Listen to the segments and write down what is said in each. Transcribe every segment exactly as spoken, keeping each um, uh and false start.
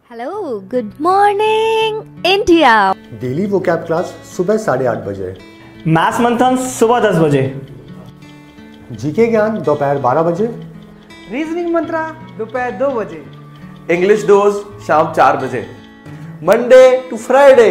Hello, good morning India. Daily vocab class सुबह साढ़े आठ बजे, मैथ्स मंथन सुबह दस बजे, जीके ज्ञान दोपहर बारह बजे, रीजनिंग मंत्रा दोपहर दो बजे, इंग्लिश डोज शाम चार बजे, Monday to Friday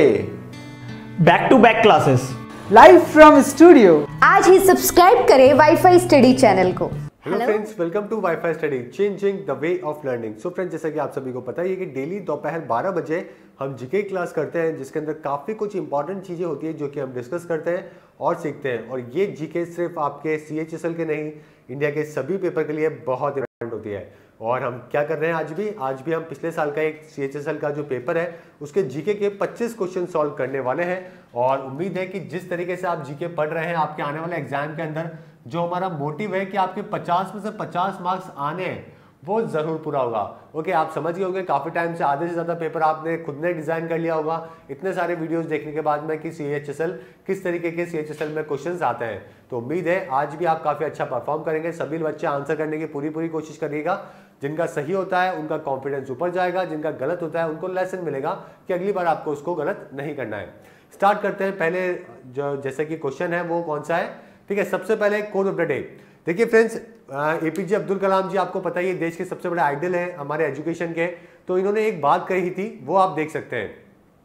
back to back classes live from studio. आज ही सब्सक्राइब करें वाईफाई स्टडी चैनल को। Hello friends, welcome to WiFi study changing the way of learning. So friends, जैसा कि आप सभी को पता ही है कि डेली दोपहर बारह बजे हम जीके क्लास करते हैं, जिसके अंदर काफ़ी कुछ इंपॉर्टेंट चीज़ें होती है जो कि हम डिस्कस करते हैं और सीखते हैं। और ये जीके सिर्फ आपके सी एच एस एल के नहीं, इंडिया के सभी पेपर के लिए बहुत इंपॉर्टेंट होती है। और हम क्या कर रहे हैं आज भी आज भी हम पिछले साल का एक सी एच एस एल का जो पेपर है उसके जीके के पच्चीस क्वेश्चन सॉल्व करने वाले हैं। और उम्मीद है कि जिस तरीके से आप जीके पढ़ रहे हैं, आपके आने वाले एग्जाम के अंदर जो हमारा मोटिव है कि आपके पचास में से पचास मार्क्स आने हैं, वो जरूर पूरा होगा। ओके, आप समझ गए होंगे काफी टाइम से आधे से ज्यादा पेपर आपने खुद ने डिजाइन कर लिया होगा इतने सारे वीडियोस देखने के बाद में कि सी एच एस एल किस तरीके के सी एच एस एल में क्वेश्चंस आते हैं। तो उम्मीद है आज भी आप काफी अच्छा परफॉर्म करेंगे। सभी बच्चे आंसर करने की पूरी पूरी कोशिश करिएगा। जिनका सही होता है उनका कॉन्फिडेंस ऊपर जाएगा, जिनका गलत होता है उनको लेसन मिलेगा कि अगली बार आपको उसको गलत नहीं करना है। स्टार्ट करते हैं। पहले जो जैसे कि क्वेश्चन है वो कौन सा है, ठीक है। सबसे पहले कोड ऑफ द डे। देखिए फ्रेंड्स, एपीजे अब्दुल कलाम जी आपको पता ही है देश के सबसे बड़े आइडल हैं हमारे एजुकेशन के। तो इन्होंने एक बात कही थी, वो आप देख सकते हैं।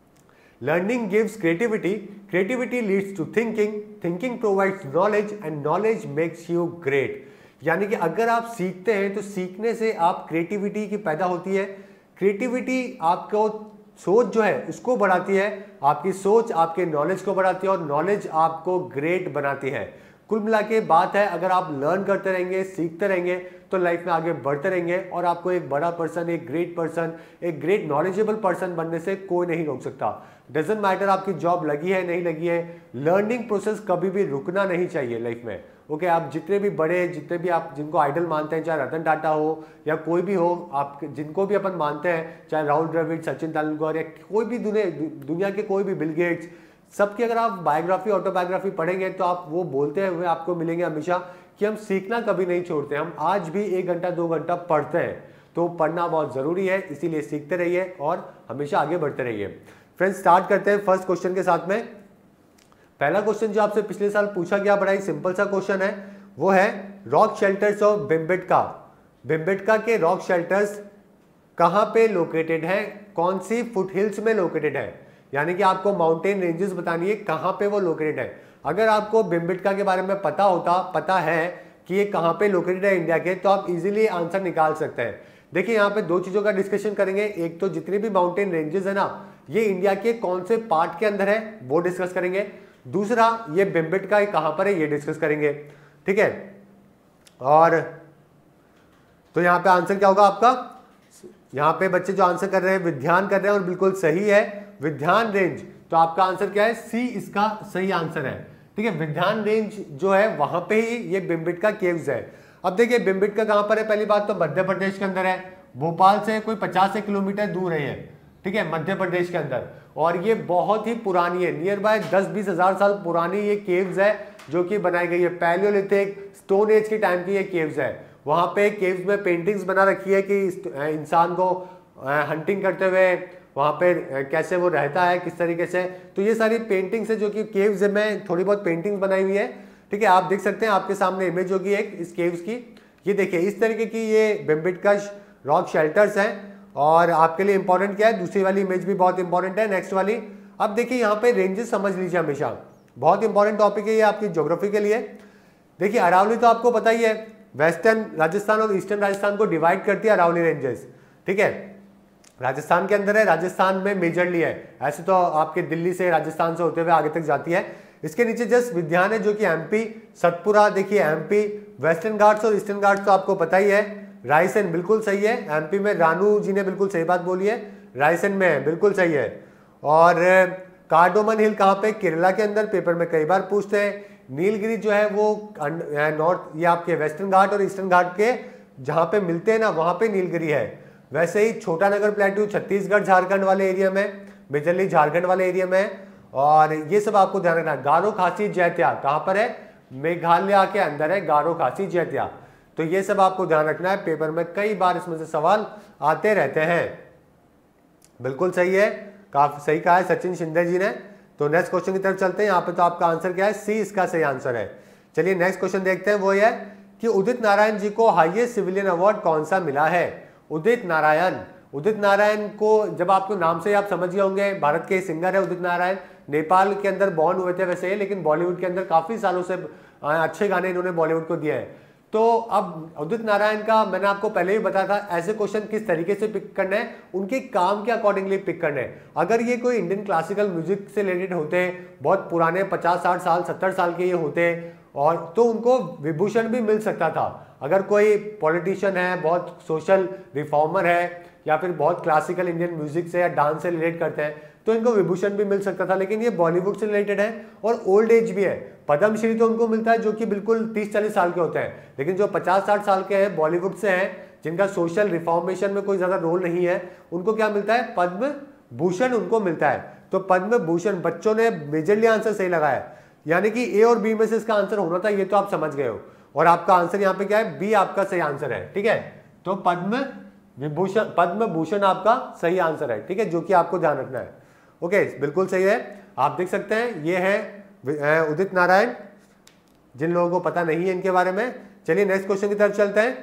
Learning gives creativity, creativity leads to thinking, thinking provides knowledge and knowledge makes you great. यानी कि अगर आप सीखते हैं तो सीखने से आप क्रिएटिविटी की पैदा होती है। क्रिएटिविटी आपको सोच जो है उसको बढ़ाती है, आपकी सोच आपके नॉलेज को बढ़ाती है और नॉलेज आपको ग्रेट बनाती है। कुल मिला के बात है, अगर आप लर्न करते रहेंगे, सीखते रहेंगे तो लाइफ में आगे बढ़ते रहेंगे और आपको एक बड़ा पर्सन, एक ग्रेट पर्सन, एक ग्रेट नॉलेजेबल पर्सन बनने से कोई नहीं रोक सकता। डजेंट मैटर आपकी जॉब लगी है नहीं लगी है, लर्निंग प्रोसेस कभी भी रुकना नहीं चाहिए लाइफ में। ओके okay, आप जितने भी बड़े, जितने भी आप जिनको आइडल मानते हैं, चाहे रतन टाटा हो या कोई भी हो, आप जिनको भी अपन मानते हैं, चाहे राहुल द्रविड़, सचिन तेंदुलकर या कोई भी दुनिया दुनिया के कोई भी बिल गेट्स, सबकी अगर आप बायोग्राफी, ऑटोबायोग्राफी पढ़ेंगे तो आप वो बोलते हुए आपको मिलेंगे हमेशा कि हम सीखना कभी नहीं छोड़ते, हम आज भी एक घंटा दो घंटा पढ़ते हैं। तो पढ़ना बहुत जरूरी है, इसीलिए सीखते रहिए और हमेशा आगे बढ़ते रहिए। फ्रेंड्स, स्टार्ट करते हैं फर्स्ट क्वेश्चन के साथ में। पहला क्वेश्चन जो आपसे पिछले साल पूछा गया, बड़ा ही सिंपल सा क्वेश्चन है, वो है rock shelters of Bhimbetka. Bhimbetka के रॉक शेल्टर्स कहां पे लोकेटेड है, कौन सी फुट हिल्स में लोकेटेड है। यानी कि आपको माउंटेन रेंजेस बतानी है कहां पे वो लोकेटेड है। अगर आपको भिमबेटका के बारे में पता होता पता है कि ये कहां पे लोकेटेड है इंडिया के, तो आप इजीली आंसर निकाल सकते हैं। देखिए यहाँ पे दो चीजों का डिस्कशन करेंगे। एक तो जितनी भी माउंटेन रेंजेस है ना, ये इंडिया के कौन से पार्ट के अंदर है वो डिस्कस करेंगे। दूसरा, ये भिमबेटका कहां पर है ये डिस्कस करेंगे, ठीक है। और तो यहां पे आंसर क्या होगा आपका, यहां पे बच्चे जो आंसर कर रहे हैं विध्यान कर रहे हैं और बिल्कुल सही है, विध्यान रेंज। तो आपका आंसर क्या है, सी इसका सही आंसर है, ठीक है। विध्यान रेंज जो है वहां पे ही ये भिमबेटका केव्स है। अब देखिए भिमबेटका कहां पर है, पहली बात तो मध्य प्रदेश के अंदर है, भोपाल से कोई पचास किलोमीटर दूर है, ठीक है, मध्य प्रदेश के अंदर। और ये बहुत ही पुरानी है, नियर बाय दस बीस हजार साल पुरानी ये केव्स है जो कि बनाई गई है। पैलियोलिथिक, स्टोन एज के टाइम की ये केव्स है। वहां पे केव्स में पेंटिंग्स बना रखी है कि इंसान को हंटिंग करते हुए वहां पे कैसे वो रहता है, किस तरीके से। तो ये सारी पेंटिंग्स है जो कि केव्स में थोड़ी बहुत पेंटिंग्स बनाई हुई है, ठीक है। आप देख सकते हैं, आपके सामने इमेज होगी एक इस केव्स की। ये देखिए इस तरीके की ये भिमबेटका रॉक शेल्टर्स हैं। और आपके लिए इंपॉर्टेंट क्या है, दूसरी वाली इमेज भी बहुत इंपॉर्टेंट है, नेक्स्ट वाली। अब देखिए यहाँ पे रेंजेस समझ लीजिए हमेशा, बहुत इंपॉर्टेंट टॉपिक है ये आपकी ज्योग्राफी के लिए। देखिए अरावली तो आपको पता ही है, वेस्टर्न राजस्थान और ईस्टर्न राजस्थान को डिवाइड करती है अरावली रेंजेस, ठीक है। राजस्थान के अंदर है, राजस्थान में मेजरली है, ऐसे तो आपके दिल्ली से राजस्थान से होते हुए आगे तक जाती है। इसके नीचे जस्ट विध्यान है जो कि एमपी, सतपुरा देखिए एमपी, वेस्टर्न घाट्स और ईस्टर्न घाट्स तो आपको पता ही है। रायसेन बिल्कुल सही है, एमपी में रानू जी ने बिल्कुल सही बात बोली है, रायसेन में है, बिल्कुल सही है। और कार्डोमन हिल कहाँ पे, केरला के अंदर, पेपर में कई बार पूछते हैं। नीलगिरी जो है वो नॉर्थ, ये आपके वेस्टर्न घाट और ईस्टर्न घाट के जहाँ पे मिलते हैं ना वहाँ पे नीलगिरी है। वैसे ही छोटा नगर प्लेटू छत्तीसगढ़ झारखंड वाले एरिया में, मेजरली झारखंड वाले एरिया में। और ये सब आपको ध्यान रखना है। गारो खासी जैत्या कहाँ पर है, मेघालय के अंदर है गारो खासी जैत्या। तो ये सब आपको ध्यान रखना है, पेपर में कई बार इसमें से सवाल आते रहते हैं। बिल्कुल सही है, काफी सही कहा है सचिन शिंदे जी ने। तो नेक्स्ट क्वेश्चन की तरफ चलते हैं। यहाँ पे तो आपका आंसर क्या है, सी इसका सही आंसर है। चलिए नेक्स्ट क्वेश्चन देखते हैं, वो ये है कि उदित नारायण जी को हाईएस्ट सिविलियन अवार्ड कौन सा मिला है। उदित नारायण, उदित नारायण को जब आपको नाम से आप समझ गए होंगे, भारत के सिंगर है उदित नारायण, नेपाल के अंदर बॉर्न हुए थे वैसे, लेकिन बॉलीवुड के अंदर काफी सालों से अच्छे गाने इन्होंने बॉलीवुड को दिए हैं। तो अब उदित नारायण का मैंने आपको पहले ही बताया था, ऐसे क्वेश्चन किस तरीके से पिक करना है, उनके काम के अकॉर्डिंगली पिक करना है। अगर ये कोई इंडियन क्लासिकल म्यूजिक से रिलेटेड होते हैं, बहुत पुराने पचास साठ साल सत्तर साल के ये होते, और तो उनको विभूषण भी मिल सकता था। अगर कोई पॉलिटिशियन है, बहुत सोशल रिफॉर्मर है, या फिर बहुत क्लासिकल इंडियन म्यूजिक से या डांस से रिलेट करते हैं, तो इनको विभूषण भी मिल सकता था। लेकिन ये बॉलीवुड से रिलेटेड है और ओल्ड एज भी है। पद्मश्री तो उनको मिलता है जो कि बिल्कुल तीस चालीस साल के होते हैं, लेकिन जो पचास साठ साल के हैं बॉलीवुड से हैं, जिनका सोशल रिफॉर्मेशन में कोई ज्यादा रोल नहीं है, उनको क्या मिलता है, पद्म भूषण उनको मिलता है। तो पद्म भूषण, बच्चों ने मेजरली आंसर सही लगाया, यानी कि ए और बी में से इसका आंसर होना था, ये तो आप समझ गए हो। और आपका आंसर यहाँ पे क्या है, बी आपका सही आंसर है। ठीक है, तो पद्म विभूषण, पद्म भूषण आपका सही आंसर है। ठीक है, जो कि आपको ध्यान रखना है। ओके, बिल्कुल सही है। आप देख सकते हैं ये है उदित नारायण, जिन लोगों को पता नहीं है इनके बारे में। चलिए नेक्स्ट क्वेश्चन की तरफ चलते हैं।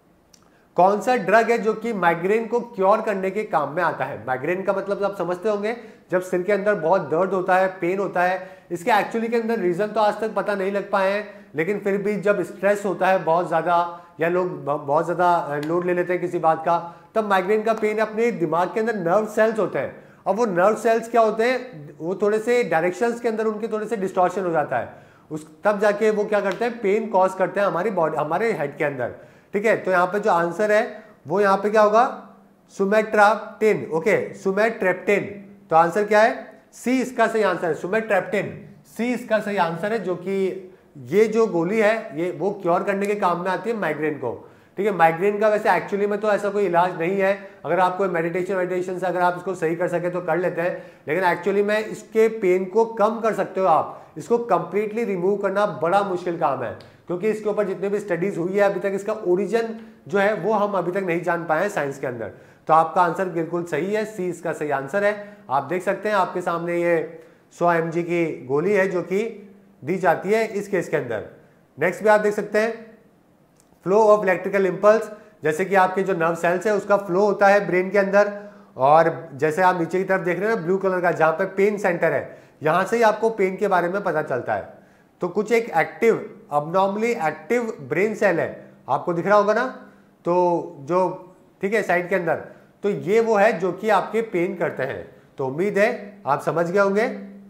कौन सा ड्रग है जो कि माइग्रेन को क्योर करने के काम में आता है। माइग्रेन का मतलब आप समझते होंगे, जब सिर के अंदर बहुत दर्द होता है, पेन होता है। इसके एक्चुअली के अंदर रीजन तो आज तक पता नहीं लग पाए हैं, लेकिन फिर भी जब स्ट्रेस होता है बहुत ज्यादा, या लोग बहुत ज्यादा लोड ले लेते हैं किसी बात का, तब माइग्रेन का पेन अपने दिमाग के अंदर नर्व सेल्स होते हैं। अब वो नर्व सेल्स क्या होते हैं, वो थोड़े से डायरेक्शंस के अंदर उनके थोड़े से डिस्टॉर्शन हो जाता है, उस तब जाके वो क्या करते हैं, पेन कॉज करते हैं हमारी बॉडी, हमारे हेड के अंदर। ठीक है, तो यहाँ पे जो आंसर है वो यहाँ पे क्या होगा, सुमेट्राप्टिन। ओके, सुमेट्रेप्टिन। तो आंसर क्या है, सी इसका सही आंसर है, सुमेट्रेप्टिन। सी इसका सही आंसर है, जो कि ये जो गोली है ये वो क्योर करने के काम में आती है माइग्रेन को। ठीक है, माइग्रेन का वैसे एक्चुअली में तो ऐसा कोई इलाज नहीं है, अगर आप कोई मेडिटेशन मेडिटेशन से अगर आप इसको सही कर सके तो कर लेते हैं, लेकिन एक्चुअली में इसके पेन को कम कर सकते हो आप। इसको कंप्लीटली रिमूव करना बड़ा मुश्किल काम है, क्योंकि इसके ऊपर जितने भी स्टडीज हुई है अभी तक, इसका ओरिजिन जो है वो हम अभी तक नहीं जान पाए हैं साइंस के अंदर। तो आपका आंसर बिल्कुल सही है, सी इसका सही आंसर है। आप देख सकते हैं आपके सामने ये सौ एम जी की गोली है जो कि दी जाती है इस केस के अंदर। नेक्स्ट भी आप देख सकते हैं, फ्लो ऑफ इलेक्ट्रिकल इंपल्स, जैसे कि आपके जो नर्व सेल्स है उसका फ्लो होता है ब्रेन के अंदर, और जैसे आप नीचे की तरफ देख रहे हैं ना ब्लू कलर का, जहां पे पेन सेंटर है, यहां से ही आपको पेन के बारे में पता चलता है। तो कुछ एक active, abnormally active brain cell है, आपको दिख रहा होगा ना, तो जो ठीक है साइड के अंदर, तो ये वो है जो कि आपके पेन करते हैं। तो उम्मीद है आप समझ गए होंगे,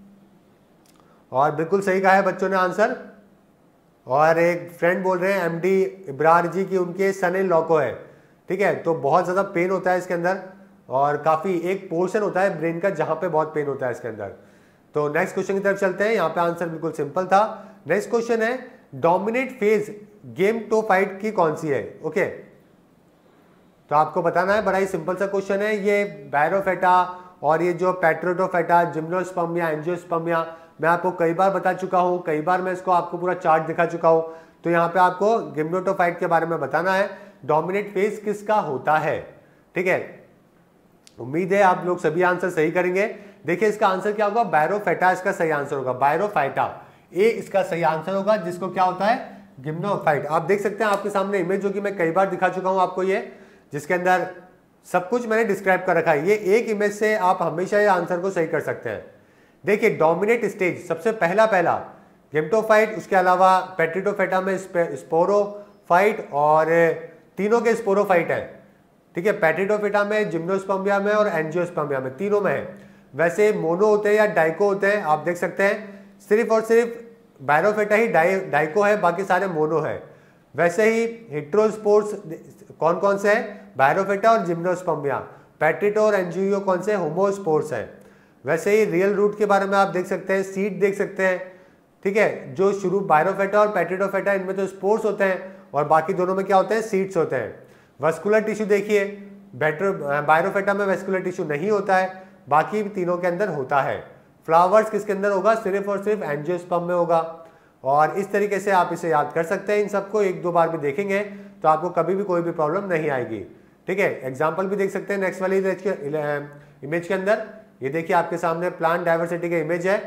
और बिल्कुल सही कहा है बच्चों ने आंसर। और एक फ्रेंड बोल रहे हैं एमडी इब्रार जी की उनके सन इन लॉ को है। ठीक है, तो बहुत ज़्यादा पेन होता है इसके अंदर, और काफ़ी एक पोर्शन होता है ब्रेन का जहाँ पे बहुत पेन होता है इसके अंदर। तो नेक्स्ट क्वेश्चन की तरफ चलते हैं। यहाँ पे आंसर बिल्कुल सिंपल था। नेक्स्ट क्वेश्चन है, dominate phase game to fight की कौन सी है। ओके, तो आपको बताना है, बड़ा ही सिंपल सा क्वेश्चन है ये। बैरोफेटा और ये जो पेट्रोटोफेटा, जिम्नोस्पर्मिया, एंजियोस्पर्मिया, मैं आपको कई बार बता चुका हूँ, कई बार मैं इसको आपको पूरा चार्ट दिखा चुका हूँ। तो यहाँ पे आपको गिम्नोटोफाइट के बारे में बताना है, डोमिनेट फेज किसका होता है। ठीक है, उम्मीद है आप लोग सभी आंसर सही करेंगे। देखिए इसका आंसर क्या होगा, बैरोफेटा इसका सही आंसर होगा, बैरोफाइटा ए इसका सही आंसर होगा, जिसको क्या होता है, गिम्नोफाइट। आप देख सकते हैं आपके सामने इमेज, जो कि मैं कई बार दिखा चुका हूँ आपको, ये जिसके अंदर सब कुछ मैंने डिस्क्राइब कर रखा है। ये एक इमेज से आप हमेशा ये आंसर को सही कर सकते हैं। देखिए डोमिनेट स्टेज सबसे पहला पहला गेम्टोफाइट, उसके अलावा पेट्रिटोफेटा में स्पोरोफाइट, और तीनों के स्पोरोफाइट है। ठीक है, पेट्रिटोफेटा में, जिम्नोस्पर्मिया में और एंजियोस्पर्मिया में, तीनों में है। वैसे मोनो होते हैं या डाइको होते हैं, आप देख सकते हैं सिर्फ और सिर्फ बैरोफेटा ही डाइ डाइको है, बाकी सारे मोनो है। वैसे ही हेट्रोस्पोर्स कौन कौन से है, बैरोफेटा और जिम्नोस्पर्मिया। पेट्रिटो और एंजियो कौन से, होमोस्पोर्स है। वैसे ही रियल रूट के बारे में आप देख सकते हैं, सीड देख सकते हैं। ठीक है, जो शुरू बायरोफेटा और पेट्रिटोफेटा, इनमें तो स्पोर्स होते हैं और बाकी दोनों में क्या होते हैं, सीड्स होते हैं। वस्कुलर टिश्यू देखिए, बायरोफेटा में वस्कुलर टिश्यू नहीं होता है, बाकी तीनों के अंदर होता है। फ्लावर्स किसके अंदर होगा, सिर्फ और सिर्फ एंजियोस्पर्म में होगा। और इस तरीके से आप इसे याद कर सकते हैं। इन सबको एक दो बार भी देखेंगे तो आपको कभी भी कोई भी प्रॉब्लम नहीं आएगी। ठीक है, एग्जाम्पल भी देख सकते हैं नेक्स्ट वाली इमेज के अंदर। ये देखिए आपके सामने प्लांट डाइवर्सिटी का इमेज है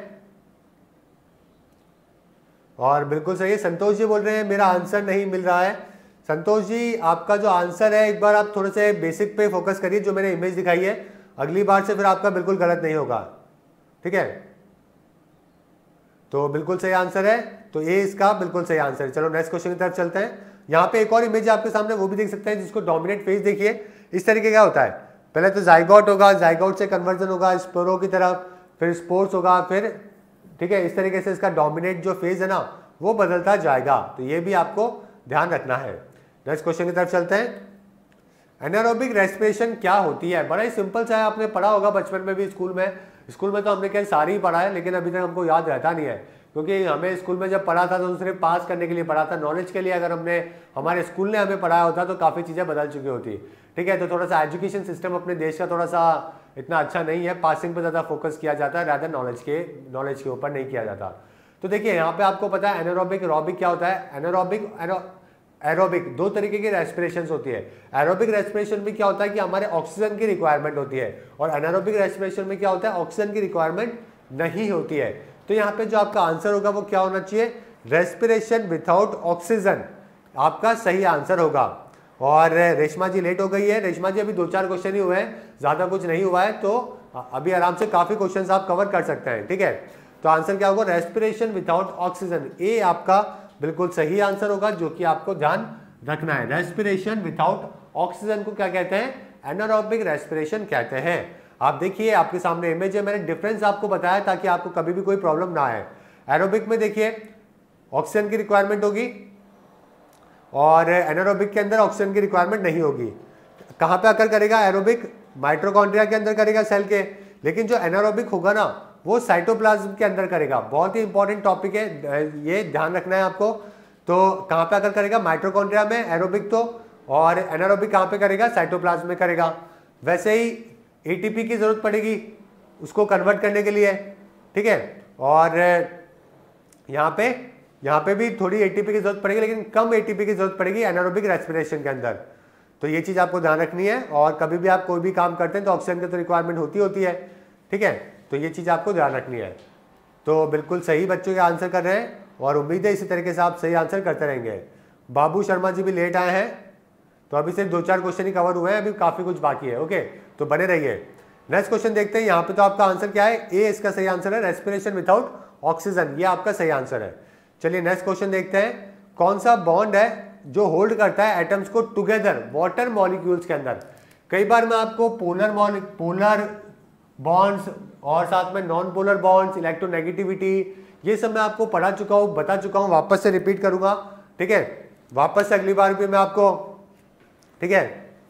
और बिल्कुल सही है। संतोष जी बोल रहे हैं मेरा आंसर नहीं मिल रहा है। संतोष जी आपका जो आंसर है, एक बार आप थोड़े से बेसिक पे फोकस करिए, जो मैंने इमेज दिखाई है, अगली बार से फिर आपका बिल्कुल गलत नहीं होगा, ठीक है। तो बिल्कुल सही आंसर है, तो ए इसका बिल्कुल सही आंसर है। चलो नेक्स्ट क्वेश्चन की तरफ चलते हैं। यहाँ पे एक और इमेज आपके सामने, वो भी देख सकते हैं, जिसको डोमिनेट फेज देखिए इस तरीके का होता है। पहले तो जाइगोट होगा, जाइगोट से कन्वर्जन होगा स्पोरो की तरफ, फिर स्पोर्स होगा, फिर ठीक है इस तरीके से इसका डोमिनेट जो फेज है ना वो बदलता जाएगा। तो ये भी आपको ध्यान रखना है। नेक्स्ट क्वेश्चन की तरफ चलते हैं। एनारोबिक रेस्पिरेशन क्या होती है? बड़ा ही सिंपल सा है, आपने पढ़ा होगा बचपन में भी, स्कूल में स्कूल में तो हमने क्या सारी ही पढ़ा है, लेकिन अभी तक हमको याद रहता नहीं है, क्योंकि हमें स्कूल में जब पढ़ा था तो सिर्फ पास करने के लिए पढ़ा था, नॉलेज के लिए अगर हमने हमारे स्कूल ने हमें पढ़ाया होता तो काफ़ी चीज़ें बदल चुकी होती, ठीक है। तो थोड़ा सा एजुकेशन सिस्टम अपने देश का थोड़ा सा इतना अच्छा नहीं है, पासिंग पर ज़्यादा फोकस किया जाता है, ज़्यादा नॉलेज के नॉलेज के ऊपर नहीं किया जाता। तो देखिए यहाँ पे आपको पता है एनारोबिक एरोबिक क्या होता है। एनारोबिक एरोबिक दो तरीके की रेस्पिरेशन होती है। एरोबिक रेस्पिरेशन में क्या होता है कि हमारे ऑक्सीजन की रिक्वायरमेंट होती है, और एनारोबिक रेस्पिरेशन में क्या होता है ऑक्सीजन की रिक्वायरमेंट नहीं होती है। तो यहाँ पे जो आपका आंसर होगा वो क्या होना चाहिए, रेस्पिरेशन विदाउट ऑक्सीजन आपका सही आंसर होगा। और रेशमा जी लेट हो गई है। रेशमा जी अभी दो चार क्वेश्चन ही हुए हैं, ज़्यादा कुछ नहीं हुआ है, तो अभी आराम से काफ़ी क्वेश्चन आप कवर कर सकते हैं, ठीक है। तो आंसर क्या होगा, रेस्पिरेशन विदाउट ऑक्सीजन, ए आपका बिल्कुल सही आंसर होगा, जो कि आपको ध्यान रखना है। रेस्पिरेशन विदाउट ऑक्सीजन को क्या कहते हैं, एनारोबिक रेस्पिरेशन कहते हैं। आप देखिए आपके सामने इमेज है, मैंने डिफरेंस आपको बताया ताकि आपको कभी भी कोई प्रॉब्लम ना आए। एरोबिक में देखिए ऑक्सीजन की रिक्वायरमेंट होगी और एनारोबिक के अंदर ऑक्सीजन की रिक्वायरमेंट नहीं होगी। कहाँ पे आकर करेगा एरोबिक, माइटोकॉन्ड्रिया के अंदर करेगा सेल के, लेकिन जो एनारोबिक होगा ना वो साइटोप्लाज्म के अंदर करेगा। बहुत ही इंपॉर्टेंट टॉपिक है, ये ध्यान रखना है आपको। तो कहाँ पे आकर करेगा, माइटोकॉन्ड्रिया में एरोबिक तो, और एनारोबिक कहाँ पे करेगा, साइटोप्लाज्म में करेगा। वैसे ही एटीपी की जरूरत पड़ेगी उसको कन्वर्ट करने के लिए, ठीक है। और यहाँ पे यहाँ पे भी थोड़ी एटीपी की जरूरत पड़ेगी, लेकिन कम एटीपी की जरूरत पड़ेगी एनारोबिक रेस्पिरेशन के अंदर। तो ये चीज़ आपको ध्यान रखनी है। और कभी भी आप कोई भी काम करते हैं तो ऑक्सीजन की तो रिक्वायरमेंट होती होती है, ठीक है। तो ये चीज़ आपको ध्यान रखनी है। तो बिल्कुल सही बच्चों के आंसर कर रहे हैं, और उम्मीद है इसी तरीके से आप सही आंसर करते रहेंगे। बाबू शर्मा जी भी लेट आए हैं, तो अभी सिर्फ दो चार क्वेश्चन ही कवर हुए हैं, अभी काफ़ी कुछ बाकी है, ओके। तो बने रहिए। नेक्स्ट क्वेश्चन देखते हैं। यहाँ पे तो आपका आंसर क्या है, ए इसका सही आंसर है, रेस्पिरेशन विदाउट ऑक्सीजन, ये आपका सही आंसर है। चलिए नेक्स्ट क्वेश्चन देखते हैं। कौन सा बॉन्ड है जो होल्ड करता है एटम्स को टुगेदर वाटर मॉलिक्यूल्स के अंदर? कई बार मैं आपको पोलर पोलर बॉन्ड्स और साथ में नॉन पोलर बॉन्ड्स, इलेक्ट्रोनेगेटिविटी, ये सब मैं आपको पढ़ा चुका हूँ, बता चुका हूँ, वापस से रिपीट करूंगा, ठीक है। वापस से अगली बार भी मैं आपको, ठीक है,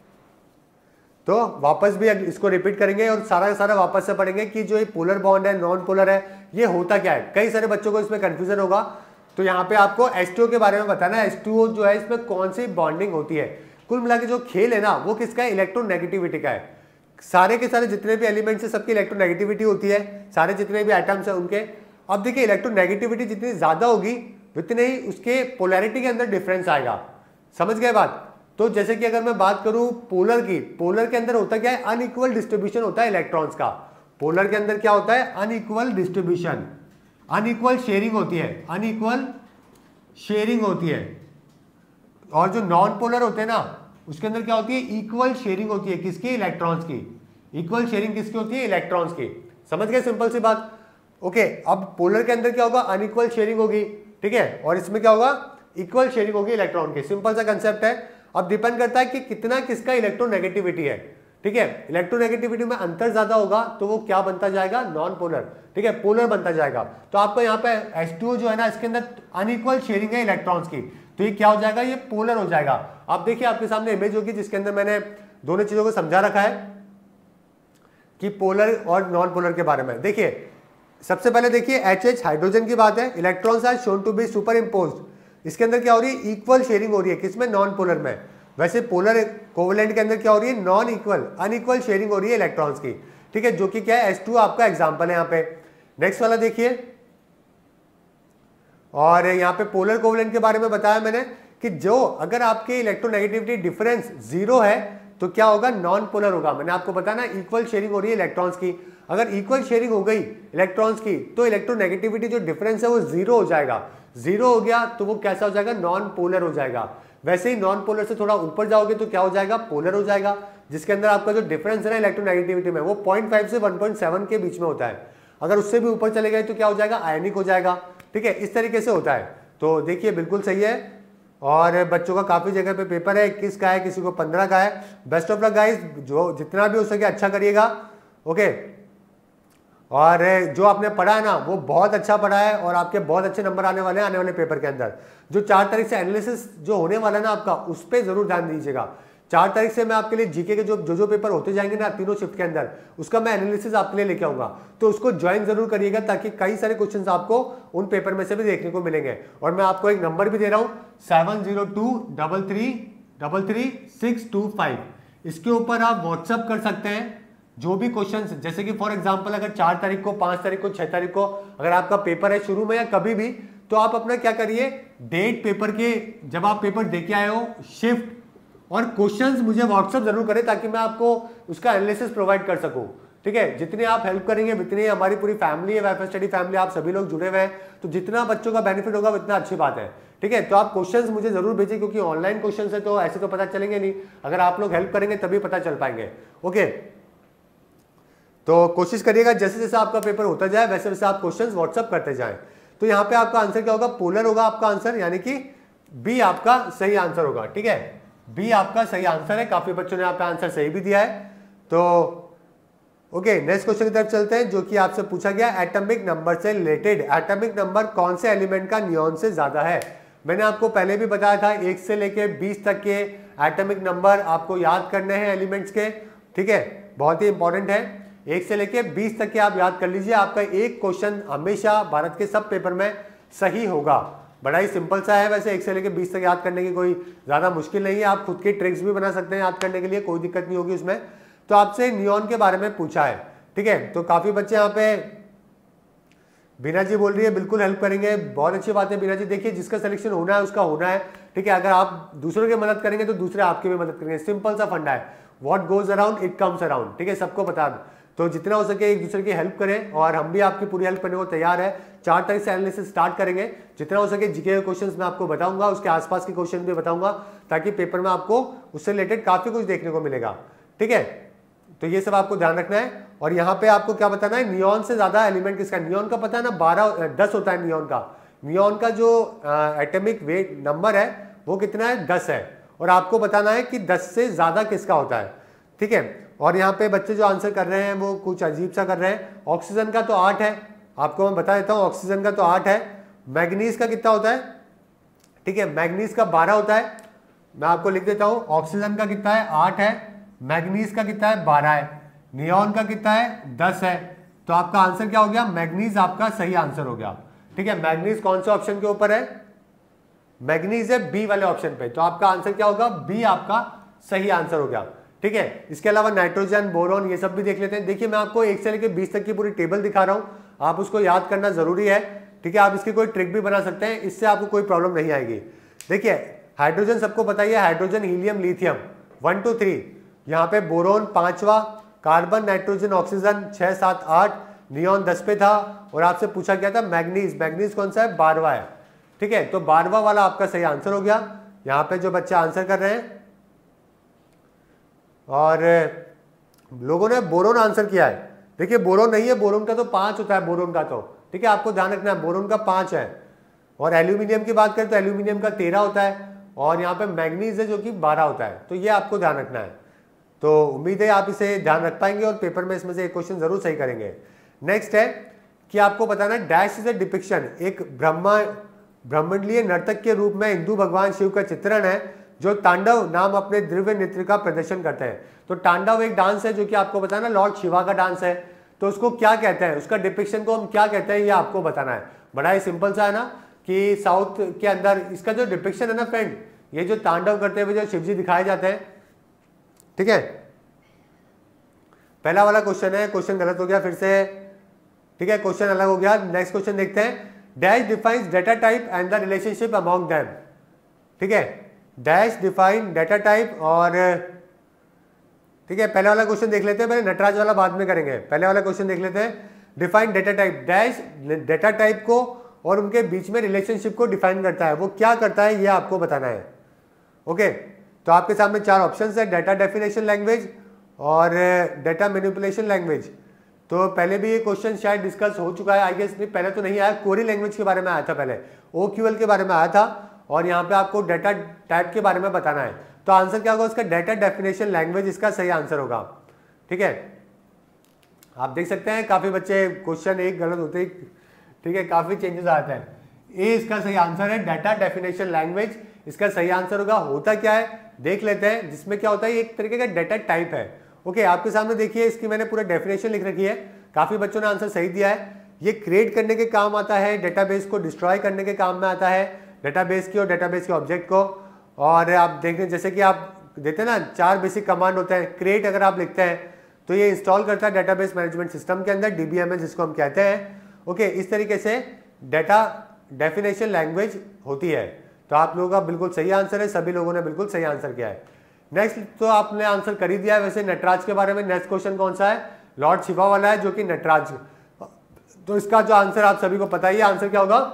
तो वापस भी इसको रिपीट करेंगे और सारा का सारा वापस से पढ़ेंगे कि जो ये पोलर बॉन्ड है, नॉन पोलर है, ये होता क्या है। कई सारे बच्चों को इसमें कंफ्यूजन होगा, तो यहाँ पे आपको एच टू ओ के बारे में बताना है। एच टू ओ जो है इसमें कौन सी बॉन्डिंग होती है। कुल मिला के जो खेल है ना वो किसका है, इलेक्ट्रोनेगेटिविटी का है। सारे के सारे जितने भी एलिमेंट्स है सबकी इलेक्ट्रोनेगेटिविटी होती है, सारे जितने भी एटम्स है उनके। अब देखिए इलेक्ट्रोनेगेटिविटी जितनी ज्यादा होगी उतने ही उसके पोलैरिटी के अंदर डिफरेंस आएगा, समझ गए बात। तो जैसे कि अगर मैं बात करूं पोलर की, पोलर के अंदर होता क्या है, अनइक्वल डिस्ट्रीब्यूशन होता है इलेक्ट्रॉन्स का। पोलर के अंदर क्या होता है, अनइक्वल डिस्ट्रीब्यूशन, अनइक्वल शेयरिंग होती है, अनइक्वल शेयरिंग होती है। और जो नॉन पोलर होते हैं ना उसके अंदर क्या होती है, इक्वल शेयरिंग होती है, किसकी, इलेक्ट्रॉन्स की। इक्वल शेयरिंग किसकी होती है, इलेक्ट्रॉन्स की। समझ गए, सिंपल सी बात, ओके। अब पोलर के अंदर क्या होगा, अनइक्वल शेयरिंग होगी, ठीक है, और इसमें क्या होगा, इक्वल शेयरिंग होगी इलेक्ट्रॉन की। सिंपल सा कंसेप्ट है। अब डिपेंड करता है कि कितना किसका इलेक्ट्रोनेगेटिविटी है, ठीक है। इलेक्ट्रोनेगेटिविटी में अंतर ज्यादा होगा तो वो क्या बनता जाएगा, नॉन पोलर, ठीक है, पोलर बनता जाएगा। तो आपको यहाँ पे एच टू ओ जो है ना इसके अंदर अनइक्वल शेयरिंग है इलेक्ट्रॉन्स की, तो ये क्या हो जाएगा, ये पोलर हो जाएगा। आप देखिए आपके सामने इमेज होगी जिसके अंदर मैंने दोनों चीजों को समझा रखा है कि पोलर और नॉन पोलर के बारे में। देखिए सबसे पहले देखिए एच एच हाइड्रोजन की बात है, electrons are shown to be super imposed. इसके अंदर क्या हो रही है, इक्वल शेयरिंग हो रही है, किसमें, नॉन पोलर में। वैसे पोलर कोवेलेंट के अंदर क्या हो रही है, नॉन इक्वल, अनइक्वल शेयरिंग हो रही है इलेक्ट्रॉन्स की, ठीक है, जो कि क्या है, एच टू आपका एग्जांपल है यहाँ पे। नेक्स्ट वाला देखिए, और यहाँ पे पोलर कोवेलेंट के बारे में बताया मैंने कि जो अगर आपके इलेक्ट्रोनेगेटिविटी डिफरेंस जीरो है तो क्या होगा, नॉन पोलर होगा। मैंने आपको बताया ना इक्वल शेयरिंग हो रही है इलेक्ट्रॉन्स की, अगर इक्वल शेयरिंग हो गई इलेक्ट्रॉन्स की तो इलेक्ट्रोनेगेटिविटी जो डिफरेंस है वो जीरो हो जाएगा। जीरो हो गया तो वो कैसा हो जाएगा, नॉन पोलर हो जाएगा। वैसे ही नॉन पोलर से थोड़ा ऊपर जाओगे तो क्या हो जाएगा, पोलर हो जाएगा, जिसके अंदर आपका जो डिफरेंस है ना इलेक्ट्रोनेगेटिविटी में वो पॉइंट फाइव से वन पॉइंट सेवन के बीच में होता है। अगर उससे भी ऊपर चले गए तो क्या हो जाएगा, आयनिक हो जाएगा। ठीक है, इस तरीके से होता है। तो देखिए बिल्कुल सही है। और बच्चों का काफी जगह पे पेपर है, इक्कीस का है, किसी को पंद्रह का है। बेस्ट ऑफ लक गाइस, जो जितना भी हो सके अच्छा करिएगा। ओके, और जो आपने पढ़ा है ना वो बहुत अच्छा पढ़ा है और आपके बहुत अच्छे नंबर आने वाले हैं आने वाले पेपर के अंदर। जो चार तारीख से एनालिसिस जो होने वाला है ना आपका, उस पर जरूर ध्यान दीजिएगा। चार तारीख से मैं आपके लिए जीके के जो जो जो पेपर होते जाएंगे ना तीनों शिफ्ट के अंदर, उसका मैं एनालिसिस आपके लिए लेके आऊंगा, तो उसको ज्वाइन जरूर करिएगा ताकि कई सारे क्वेश्चंस आपको उन पेपर में से भी देखने को मिलेंगे। और मैं आपको एक नंबर भी दे रहा हूं, seven zero two double three double three six two five. इसके ऊपर आप व्हाट्सअप कर सकते हैं जो भी क्वेश्चंस, जैसे कि फॉर एग्जांपल अगर चार तारीख को, पांच तारीख को, छह तारीख को अगर आपका पेपर है शुरू में या कभी भी, तो आप अपना क्या करिए, डेट पेपर के जब आप पेपर दे के आए हो, शिफ्ट और क्वेश्चंस मुझे व्हाट्सएप जरूर करें ताकि मैं आपको उसका एनालिसिस प्रोवाइड कर सकूं। ठीक है, जितने आप हेल्प करेंगे उतनी हमारी पूरी फैमिली है, वाईफाई स्टडी फैमिली, आप सभी लोग जुड़े हुए हैं, तो जितना बच्चों का बेनिफिट होगा उतना अच्छी बात है। ठीक है, तो आप क्वेश्चंस मुझे जरूर भेजिए क्योंकि ऑनलाइन क्वेश्चंस है तो ऐसे तो पता चलेंगे नहीं, अगर आप लोग हेल्प करेंगे तभी पता चल पाएंगे। ओके, तो कोशिश करिएगा जैसे जैसे आपका पेपर होता जाए वैसे वैसे आप क्वेश्चंस व्हाट्सएप करते जाएं। तो यहाँ पे आपका आंसर क्या होगा, पोलर होगा आपका आंसर, यानी कि बी आपका सही आंसर होगा। ठीक है, बी आपका सही आंसर है। काफी बच्चों ने आपका आंसर सही भी दिया है। तो ओके, नेक्स्ट क्वेश्चन की तरफ चलते हैं जो कि आपसे पूछा गया, एटॉमिक नंबर से रिलेटेड एटॉमिक नंबर कौन से एलिमेंट का नियॉन से ज्यादा है। मैंने आपको पहले भी बताया था एक से लेके बीस तक के एटॉमिक नंबर आपको याद करने हैं एलिमेंट्स के। ठीक है, बहुत ही इंपॉर्टेंट है, एक से लेके बीस तक के आप याद कर लीजिए। आपका एक क्वेश्चन हमेशा भारत के सब पेपर में सही होगा। बड़ा ही सिंपल सा है वैसे, एक से लेके बीस तक याद करने की कोई ज्यादा मुश्किल नहीं है। आप खुद के ट्रिक्स भी बना सकते हैं याद करने के लिए, कोई दिक्कत नहीं होगी उसमें। तो आपसे नियॉन के बारे में पूछा है। ठीक है, तो काफी बच्चे यहाँ पे, बीना जी बोल रही है बिल्कुल हेल्प करेंगे, बहुत अच्छी बात है बीना जी। देखिए जिसका सिलेक्शन होना है उसका होना है। ठीक है, अगर आप दूसरों की मदद करेंगे तो दूसरे आपकी भी मदद करेंगे, सिंपल सा फंडा है, what goes around it comes around. ठीक है, सबको बता दो, तो जितना हो सके एक दूसरे की हेल्प करें और हम भी आपकी पूरी हेल्प करने को तैयार है। चार तारीख से एनालिसिस स्टार्ट करेंगे, जितना हो सके जीके के क्वेश्चंस मैं आपको बताऊंगा, उसके आसपास के क्वेश्चन भी बताऊंगा ताकि पेपर में आपको उससे रिलेटेड काफी कुछ देखने को मिलेगा। ठीक है, तो ये सब आपको ध्यान रखना है। और यहाँ पे आपको क्या बताना है, नियॉन से ज्यादा एलिमेंट किसका, नियॉन का पता है ना, बारह दस होता है नियॉन का। नियॉन का जो एटॉमिक वेट नंबर है वो कितना है, दस है, और आपको बताना है कि दस से ज्यादा किसका होता है। ठीक है, और यहाँ पे बच्चे जो आंसर कर रहे हैं वो कुछ अजीब सा कर रहे हैं। ऑक्सीजन का तो आठ है, आपको मैं बता देता हूँ, ऑक्सीजन का तो आठ है। मैग्नीज का कितना होता है, ठीक है, मैग्नीज का बारह होता है। मैं आपको लिख देता हूँ, ऑक्सीजन का कितना है, आठ है, मैग्नीज का कितना है, बारह है, नियॉन का कितना है, दस है। तो आपका आंसर क्या हो गया, मैग्नीज आपका सही आंसर हो गया। ठीक है, मैग्नीज कौन से ऑप्शन के ऊपर है, मैग्नीज है बी वाले ऑप्शन पे, तो आपका आंसर क्या होगा, बी आपका सही आंसर हो गया। ठीक है, इसके अलावा नाइट्रोजन, बोरॉन, ये सब भी देख लेते हैं। देखिए मैं आपको एक से लेकर बीस तक की पूरी टेबल दिखा रहा हूं, आप उसको याद करना जरूरी है। ठीक है, आप इसकी कोई ट्रिक भी बना सकते हैं, इससे आपको कोई प्रॉब्लम नहीं आएगी। देखिए हाइड्रोजन सबको बताइए, hydrogen, helium, lithium, one two three. यहाँ पे बोरोन पांचवा, कार्बन, नाइट्रोजन, ऑक्सीजन छह सात आठ, नियॉन दस पे था, और आपसे पूछा गया था मैग्नीज, मैग्नीज कौन सा है, बारहवा है। ठीक है, तो बारहवा वाला आपका सही आंसर हो गया। यहाँ पे जो बच्चे आंसर कर रहे हैं, और लोगों ने बोरोन आंसर किया है। देखिए बोरोन नहीं है, बोरोन का तो पांच होता है, बोरोन का तो, ठीक है, आपको ध्यान रखना है, बोरोन का पांच है। और एल्यूमिनियम की बात करें तो एल्यूमिनियम का तेरह होता है, और यहाँ पे मैग्नीज है जो कि बारह होता है। तो ये आपको ध्यान रखना है। तो उम्मीद है आप इसे ध्यान रख पाएंगे और पेपर में इसमें से एक क्वेश्चन जरूर सही करेंगे। नेक्स्ट है कि आपको बताना है, डैश इज ए डिपिक्शन, एक ब्रह्मा ब्रह्मंडलीय नर्तक के रूप में हिंदू भगवान शिव का चित्रण है जो तांडव नाम अपने दिव्य नृत्य का प्रदर्शन करते हैं। तो तांडव एक डांस है जो कि आपको बताना, लॉर्ड शिवा का डांस है। तो उसको क्या कहते हैं, उसका डिपिक्शन को हम क्या कहते हैं, ये आपको बताना है। बड़ा ही सिंपल सा है ना, कि साउथ के अंदर इसका जो डिपिक्शन है ना फ्रेंड, ये जो तांडव करते हुए जो शिव जी दिखाए जाते हैं, ठीक है। पहला वाला क्वेश्चन है, क्वेश्चन गलत हो गया फिर से, ठीक है, क्वेश्चन अलग हो गया। नेक्स्ट क्वेश्चन देखते हैं, dash defines data type and the relationship among them. ठीक है, डैश डिफाइन डेटा टाइप और ठीक है, पहले वाला क्वेश्चन देख लेते हैं, पहले नटराज वाला बाद में करेंगे। पहले वाला क्वेश्चन देख लेते हैं। Define data type, dash data type को और उनके बीच में रिलेशनशिप को डिफाइन करता है। वो क्या करता है ये आपको बताना है। ओके, तो आपके सामने चार ऑप्शंस है, डाटा डेफिनेशन लैंग्वेज और डाटा मैनिपुलेशन लैंग्वेज। तो पहले भी ये क्वेश्चन शायद डिस्कस हो चुका है, आई गेस नहीं, पहले तो नहीं आया, क्वेरी लैंग्वेज के बारे में आया था, पहले ओक्यूएल के बारे में आया था, और यहाँ पे आपको डाटा टाइप के बारे में बताना है। तो आंसर क्या होगा उसका, डाटा डेफिनेशन लैंग्वेज इसका सही आंसर होगा। ठीक है, आप देख सकते हैं काफी बच्चे क्वेश्चन एक गलत होते ही, ठीक है, काफी चेंजेस आते हैं। ए इसका सही आंसर है, डाटा डेफिनेशन लैंग्वेज इसका सही आंसर होगा। होता क्या है देख लेते हैं, जिसमें क्या होता है एक तरीके का डाटा टाइप है। ओके, आपके सामने देखिए, इसकी मैंने पूरा डेफिनेशन लिख रखी है, काफी बच्चों ने आंसर सही दिया है। ये क्रिएट करने के काम आता है, डेटाबेस को डिस्ट्रॉय करने के काम में आता है, डेटाबेस की और डेटाबेस के ऑब्जेक्ट को। और आप देखें जैसे कि आप देते हैं ना, चार बेसिक कमांड होते हैं। क्रिएट अगर आप लिखते हैं तो ये इंस्टॉल करता है डेटाबेस मैनेजमेंट सिस्टम के अंदर, डीबीएमएस जिसको हम कहते हैं। ओके, इस तरीके से डाटा डेफिनेशन लैंग्वेज होती है। तो आप लोगों का बिल्कुल सही आंसर है, सभी लोगों ने बिल्कुल सही आंसर किया है। नेक्स्ट तो आपने आंसर कर ही दिया है। वैसे नटराज के बारे में नेक्स्ट क्वेश्चन कौन सा है, लॉर्ड शिवा वाला है, जो कि नटराज। तो इसका जो आंसर आप सभी को पता ही है, आंसर क्या होगा,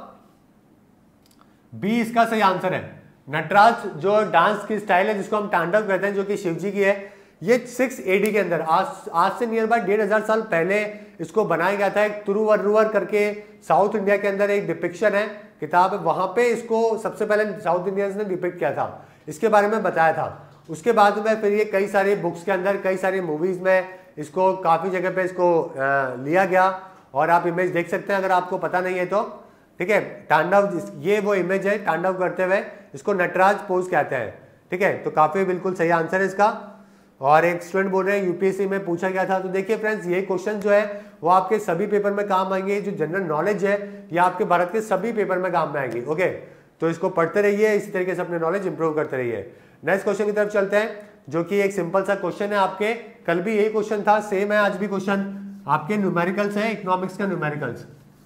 बी इसका सही आंसर है। नटराज जो डांस की स्टाइल है जिसको हम तांडव कहते हैं, जो कि शिव जी की है, ये सिक्स एडी के अंदर आज आज से नियर बाय डेढ़ हजार साल पहले इसको बनाया गया था। एक तुरुवरुवर करके साउथ इंडिया के अंदर एक डिपिक्शन है, किताब है, वहां पे इसको सबसे पहले साउथ इंडियंस ने डिपिक्ट किया था, इसके बारे में बताया था। उसके बाद में फिर ये कई सारे बुक्स के अंदर, कई सारी मूवीज में इसको काफी जगह पे इसको आ, लिया गया। और आप इमेज देख सकते हैं अगर आपको पता नहीं है तो, ठीक है। तांडव, ये वो इमेज है तांडव करते हुए, इसको नटराज पोज कहते हैं। ठीक है, तो काफी बिल्कुल सही आंसर है इसका। और एक स्टूडेंट बोल रहे हैं यूपीएससी में पूछा गया था। तो देखिए फ्रेंड्स, ये क्वेश्चन जो है वो आपके सभी पेपर में काम आएंगे। जो जनरल नॉलेज है ये आपके भारत के सभी पेपर में काम में आएंगी। ओके, तो इसको पढ़ते रहिए, इसी तरीके से अपने नॉलेज इंप्रूव करते रहिए। नेक्स्ट क्वेश्चन की तरफ चलते हैं, जो कि एक सिंपल सा क्वेश्चन है। आपके कल भी यही क्वेश्चन था, सेम है आज भी क्वेश्चन। आपके न्यूमेरिकल्स है, इकोनॉमिक्स का न्यूमेरिकल्स।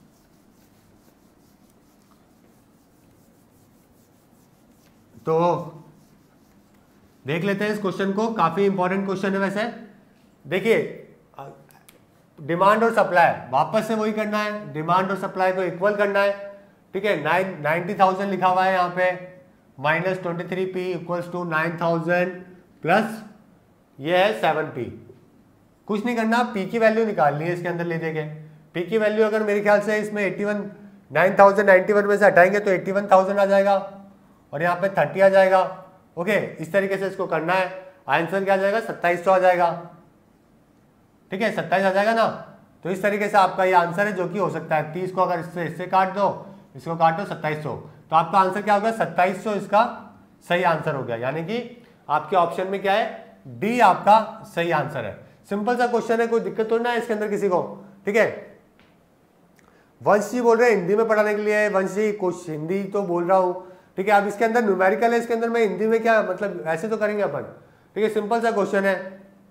तो देख लेते हैं इस क्वेश्चन को, काफी इंपॉर्टेंट क्वेश्चन है। वैसे देखिए, डिमांड और सप्लाई वापस से वही करना है, डिमांड और सप्लाई को इक्वल करना है। ठीक है, नाइन नाइन्टी थाउजेंड लिखा हुआ है यहाँ पे, minus twenty three P equals to nine thousand plus ये है सेवन पी। कुछ नहीं करना, पी की वैल्यू निकालनी है इसके अंदर ले देके। पी की वैल्यू अगर मेरे ख्याल से इसमें eighty one nine thousand ninety one में से हटाएंगे तो एट्टी वन थाउजेंड आ जाएगा और यहाँ पे थर्टी आ जाएगा। ओके, इस तरीके से इसको करना है। आंसर क्या आ जाएगा, सत्ताईस सौ आ जाएगा। ठीक है, सत्ताईस आ जाएगा ना। तो इस तरीके से आपका ये आंसर है, जो कि हो सकता है तीस को अगर इससे इससे काट दो, इसको काट दो, सत्ताईस सौ। तो आपका आंसर क्या होगा, सत्ताईस सौ इसका सही आंसर हो गया। यानी कि आपके ऑप्शन में क्या है, डी आपका सही आंसर है। सिंपल सा क्वेश्चन है, कोई दिक्कत तो ना है इसके अंदर किसी को। ठीक है, वंश जी बोल रहे हैं हिंदी में पढ़ाने के लिए। वंश जी कुछ हिंदी तो बोल रहा हूँ। ठीक है, अब इसके अंदर न्यूमेरिकल है, इसके अंदर मैं हिंदी में क्या मतलब ऐसे तो करेंगे अपन। ठीक है, सिंपल सा क्वेश्चन है।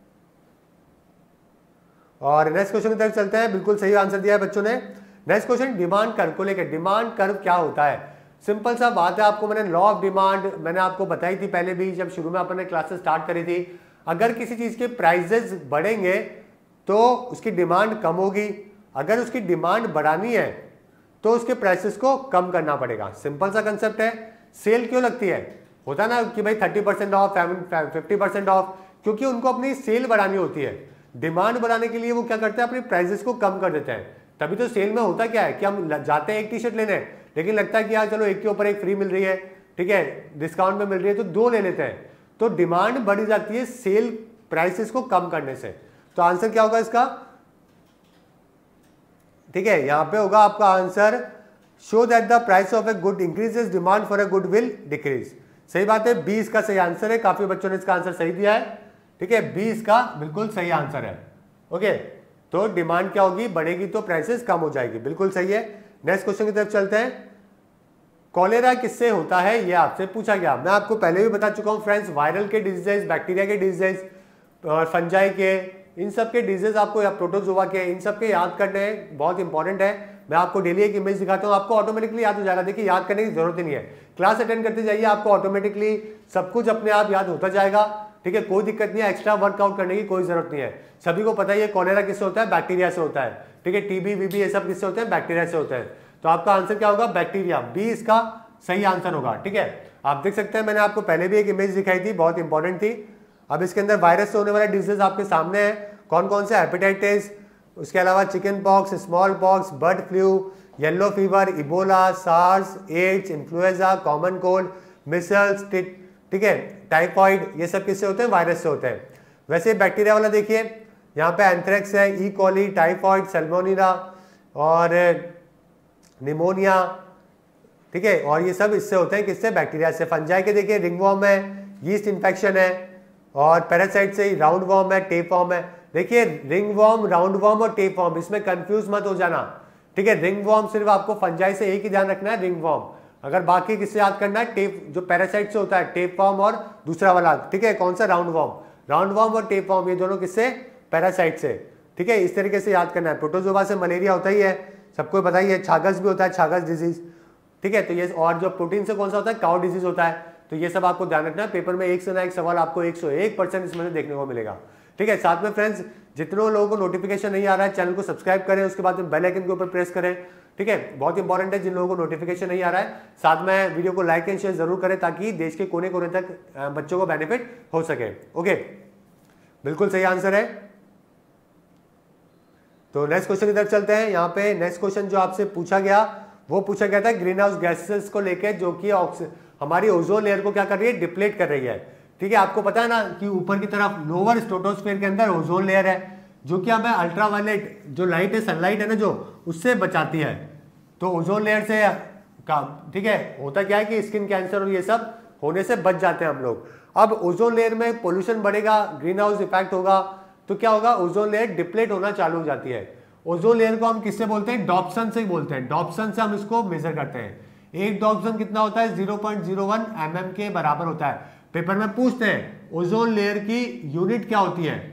और नेक्स्ट क्वेश्चन की तरफ चलते हैं। बिल्कुल सही आंसर दिया है बच्चों ने। नेक्स्ट क्वेश्चन, डिमांड कर्व को लेकर। डिमांड कर्व क्या होता है, सिंपल सा बात है। आपको मैंने लॉ ऑफ डिमांड मैंने आपको बताई थी पहले भी, जब शुरू में अपन ने क्लासेस स्टार्ट करी थी। अगर किसी चीज के प्राइजेस बढ़ेंगे तो उसकी डिमांड कम होगी, अगर उसकी डिमांड बढ़ानी है तो उसके प्राइसेस को कम करना पड़ेगा। सिंपल सा कंसेप्ट है। सेल क्यों लगती है, होता ना कि भाई thirty percent off, fifty percent off, क्योंकि उनको अपनी सेल बढ़ानी होती है। डिमांड बढ़ाने के लिए वो क्या करते हैं, अपने प्राइसेस को कम कर देते हैं। तभी तो सेल में होता क्या है कि हम जाते हैं एक टी शर्ट लेने, लेकिन लगता है कि यार चलो एक के ऊपर एक फ्री मिल रही है, ठीक है, डिस्काउंट में मिल रही है, तो दो ले लेते हैं। तो डिमांड बढ़ी जाती है सेल प्राइसेस को कम करने से। तो आंसर क्या होगा इसका, ठीक है, यहां पे होगा आपका answer, show that the price of a good increases, demand for a good will decrease. सही बात है, बी इसका सही आंसर है। काफी बच्चों ने इसका आंसर सही दिया है। ठीक है, बी इसका बिल्कुल सही आंसर है। ओके, तो डिमांड क्या होगी, बढ़ेगी तो प्राइसेस कम हो जाएगी। बिल्कुल सही है। नेक्स्ट क्वेश्चन की तरफ चलते हैं। कॉलेरा किससे होता है, ये आपसे पूछा गया। मैं आपको पहले भी बता चुका हूं फ्रेंड्स, वायरल के डिजीजेज, बैक्टीरिया के डिजीजेज और फंजाई के, इन सब के डिजीज आपको, या प्रोटोजोआ के, इन सब के याद करने बहुत इंपॉर्टेंट है। मैं आपको डेली एक इमेज दिखाता हूँ, आपको ऑटोमेटिकली याद हो जाएगा। देखिए, याद करने की जरूरत ही नहीं है, क्लास अटेंड करते जाइए, आपको ऑटोमेटिकली सब कुछ अपने आप याद होता जाएगा। ठीक है, कोई दिक्कत नहीं है, एक्स्ट्रा वर्कआउट करने की कोई जरूरत नहीं है। सभी को पता है ये कॉलेरा किससे होता है, बैक्टीरिया से होता है। ठीक है, टीबी वीबी ये सब किससे होते हैं, बैक्टीरिया से होते हैं। तो आपका आंसर क्या होगा, बैक्टीरिया, बी इसका सही आंसर होगा। ठीक है, आप देख सकते हैं मैंने आपको पहले भी एक इमेज दिखाई थी, बहुत इंपॉर्टेंट थी। अब इसके अंदर वायरस से होने वाले डिजीज आपके सामने है, कौन कौन से, हेपेटाइटिस, उसके अलावा chickenpox, smallpox, bird flu, yellow fever, Ebola, SARS, AIDS, influenza, common cold, measles, ठीक है, टाइफॉइड, ये सब किससे होते हैं, वायरस से होते हैं। वैसे बैक्टीरिया वाला देखिए, यहाँ पे एंथ्रेक्स है, ई कोली, टाइफॉइड, सैल्मोनेला और निमोनिया, ठीक है, और ये सब इससे होते हैं, किससे, बैक्टीरिया से। फंजाई के देखिए, रिंगवॉर्म है, यीस्ट इन्फेक्शन है, और पैरासाइट से राउंड वॉर्म है, टेप वॉर्म है। देखिए रिंग वॉर्म, राउंड वॉर्म और टेप वॉर्म, इसमें कंफ्यूज मत हो जाना। ठीक है, रिंग वॉर्म सिर्फ आपको फंजाई से एक ही ध्यान रखना है, रिंग वॉर्म। अगर बाकी किससे याद करना है, टेप, जो पैरासाइट से होता है, टेप वॉर्म और दूसरा वाला, ठीक है, कौन सा, राउंड वॉर्म। राउंड वॉर्म और टेप वॉर्म ये दोनों किससे, पैरासाइट से। ठीक है, इस तरीके से याद करना है। प्रोटोजोआ से मलेरिया होता ही है, सबको पता ही है। छागस भी होता है, छागस डिजीज। ठीक है, तो ये, और जो प्रोटीन से कौन सा होता है, काउ डिजीज होता है। तो ये सब आपको ध्यान रखना है, पेपर में एक से ना एक सवाल आपको एक सौ एक परसेंट इसमें से देखने को मिलेगा। ठीक है, साथ में फ्रेंड्स जितने लोगों को नोटिफिकेशन नहीं आ रहा है, चैनल को सब्सक्राइब करें, उसके बाद बेल आइकन के ऊपर प्रेस करें। ठीक है, बहुत इंपॉर्टेंट है, जिन लोगों को नोटिफिकेशन नहीं आ रहा है, साथ में वीडियो को लाइक एंड शेयर जरूर करें, ताकि देश के कोने कोने तक बच्चों को बेनिफिट हो सके। ओके, बिल्कुल सही आंसर है। तो नेक्स्ट क्वेश्चन की तरफ चलते हैं। यहाँ पे नेक्स्ट क्वेश्चन जो आपसे पूछा गया, वो पूछा गया था ग्रीन हाउस गैसेस को लेकर, जो कि हमारी ओजोन लेयर को क्या कर रही है, डिप्लीट कर रही है। ठीक है, आपको पता है ना कि ऊपर की तरफ लोअर स्ट्रेटोस्फीयर के अंदर ओजोन लेयर है, जो कि हमें अल्ट्रावायलेट जो लाइट है, सनलाइट है ना, जो उससे बचाती है। तो ओजोन लेयर से का, ठीक है, होता क्या है कि स्किन कैंसर और ये सब होने से बच जाते हैं हम लोग। अब ओजोन लेयर में पोल्यूशन बढ़ेगा, ग्रीन हाउस इफेक्ट होगा, तो क्या होगा, ओजोन लेयर डिप्लीट होना चालू हो जाती है। ओजोन लेयर को हम किससे बोलते हैं, डॉप्सन से बोलते हैं। डॉप्सन से हम इसको मेजर करते हैं। एक डॉप्सन कितना होता है, zero point zero one M M के बराबर होता है। पेपर में पूछते हैं ओजोन लेयर की यूनिट क्या होती है।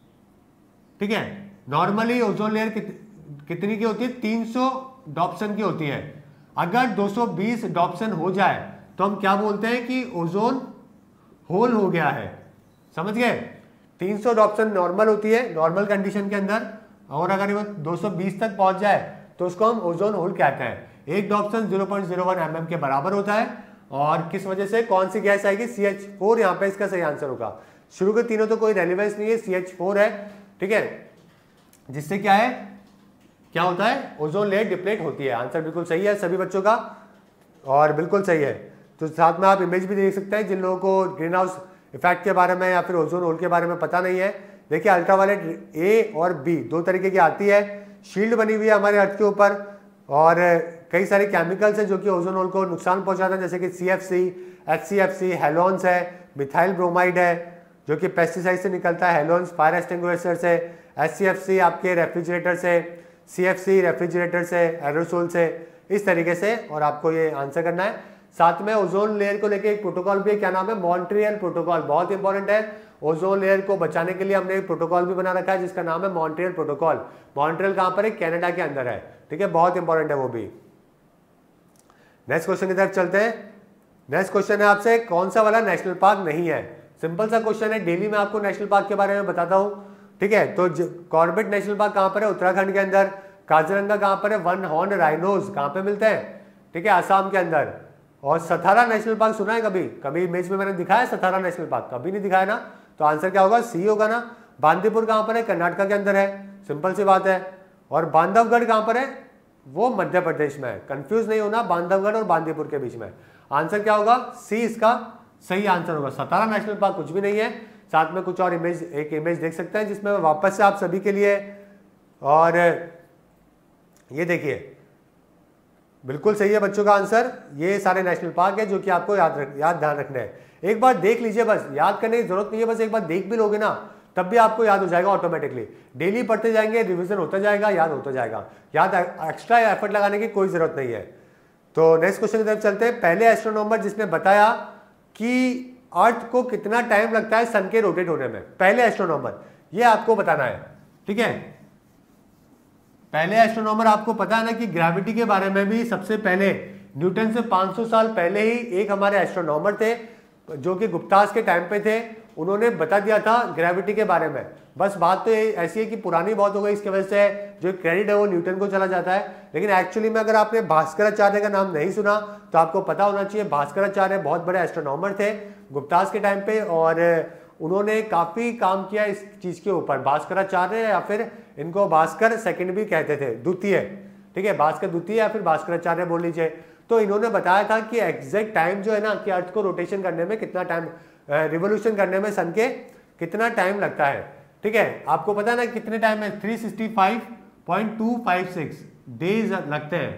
ठीक है, नॉर्मली ओजोन लेयर कित, कितनी की होती है, तीन सौ डॉप्सन की होती है। अगर दो सौ बीस डॉप्सन हो जाए तो हम क्या बोलते हैं कि ओजोन होल हो गया है। समझ गए, तीन सौ डॉप्सन नॉर्मल होती है, नॉर्मल कंडीशन के अंदर, और अगर वो दो सौ बीस तक पहुंच जाए तो उसको हम ओजोन होल कहते हैं। एक Dobson zero point zero one M M के बराबर होता है। और किस वजह से, कौन सी गैस आएगी, सी एच फोर, यहाँ पे इसका सही आंसर होगा। शुरू के तीनों तो कोई रेलिवेंस नहीं है, सी एच फोर है। ठीक है, जिससे क्या है, क्या होता है, ओजोन लेयर डिप्लीट होती है। आंसर बिल्कुल सही है सभी बच्चों का, और बिल्कुल सही है। तो साथ में आप इमेज भी देख सकते हैं, जिन लोगों को ग्रीन हाउस इफेक्ट के बारे में या फिर ओजोन होल के बारे में पता नहीं है। देखिए अल्ट्रावायलेट ए और बी दो तरीके की आती है। शील्ड बनी हुई है हमारे अर्थ के ऊपर, और कई सारे केमिकल्स हैं जो कि ओजोन होल को नुकसान पहुंचाते हैं, जैसे कि C F C, H C F C, halons है, मिथाइल ब्रोमाइड है जो कि पेस्टिसाइड से निकलता है, हेलोन्स फायर एक्सटिंग्विशर से, एच सी एफ सी आपके रेफ्रिजरेटर से, सी एफ सी रेफ्रिजरेटर से, एरोसोल से, इस तरीके से। और आपको ये आंसर करना है। साथ में ओजोन लेयर को लेकर एक प्रोटोकॉल भी है, क्या नाम है, मॉन्ट्रियल प्रोटोकॉल, बहुत इंपॉर्टेंट है। ओजोन लेयर को बचाने के लिए हमने एक प्रोटोकॉल भी बना रखा है जिसका नाम है मॉन्ट्रियल प्रोटोकॉल। मॉन्ट्रियल कहां पर है, कनाडा के अंदर है। ठीक है, बहुत इंपॉर्टेंट है वो भी। नेक्स्ट क्वेश्चन की तरफ चलते हैं। नेक्स्ट क्वेश्चन है आपसे, कौन सा वाला नेशनल पार्क नहीं है। सिंपल सा क्वेश्चन है, डेली मैं आपको नेशनल पार्क के बारे में बताता हूं। ठीक है, तो कॉर्बेट नेशनल पार्क कहां पर है, उत्तराखंड के अंदर। काजीरंगा कहां पर है, वन हॉर्न राइनोज कहां पे मिलते हैं, ठीक है, आसाम के अंदर। और सथारा नेशनल पार्क सुना है कभी, कभी इमेज में मैंने दिखाया सथारा नेशनल पार्क, कभी नहीं दिखाया ना, तो आंसर क्या होगा, सी होगा ना। बांदीपुर कहां पर है, कर्नाटक के अंदर है, सिंपल सी बात है। और बांधवगढ़ कहां पर है, वो मध्य प्रदेश में है। कंफ्यूज नहीं होना बांधवगढ़ और बांदीपुर के बीच में। आंसर क्या होगा, सी इसका सही आंसर होगा। सतारा नेशनल पार्क कुछ भी नहीं है। साथ में कुछ और इमेज, एक इमेज देख सकते हैं जिसमें वापस से आप सभी के लिए, और ये देखिए बिल्कुल सही है बच्चों का आंसर। ये सारे नेशनल पार्क है जो कि आपको याद रख, याद ध्यान रखना है। एक बार देख लीजिए, बस याद करने की जरूरत नहीं है, बस एक बार देख भी लोगे ना तब भी आपको याद हो जाएगा ऑटोमेटिकली। डेली पढ़ते जाएंगे, रिवीजन होता जाएगा, याद होता जाएगा। याद एक्स्ट्रा एफर्ट लगाने की कोई जरूरत नहीं है। तो नेक्स्ट क्वेश्चन की तरफ चलते हैं। पहले एस्ट्रोनॉमर जिसने बताया कि अर्थ को कितना टाइम लगता है सन के रोटेट होने में, पहले एस्ट्रोनॉमर, ये आपको बताना है। ठीक है, पहले एस्ट्रोनॉमर आपको पता है ना कि ग्रेविटी के बारे में भी सबसे पहले न्यूटन से पाँच सौ साल पहले ही एक हमारे एस्ट्रोनॉमर थे जो कि गुप्तास के टाइम पे थे। उन्होंने बता दिया था ग्रेविटी के बारे में। बस बात तो ये ऐसी है कि पुरानी बहुत हो गई, इसकी वजह से जो क्रेडिट है वो न्यूटन को चला जाता है। लेकिन एक्चुअली में अगर आपने भास्कराचार्य का नाम नहीं सुना तो आपको पता होना चाहिए, भास्कराचार्य बहुत बड़े एस्ट्रोनॉमर थे गुप्तास के टाइम पे, और उन्होंने काफी काम किया इस चीज के ऊपर। भास्कराचार्य या फिर इनको भास्कर सेकंड भी कहते थे, द्वितीय, ठीक है, भास्कर द्वितीय या फिर भास्कराचार्य बोल लीजिए। तो इन्होंने बताया था कि एग्जैक्ट टाइम जो है ना कि अर्थ को रोटेशन करने में कितना टाइम, रिवोल्यूशन करने में सन के कितना टाइम लगता है, ठीक है। आपको पता है ना कितने टाइम में तीन सौ पैंसठ पॉइंट दो पाँच छह डेज लगते हैं,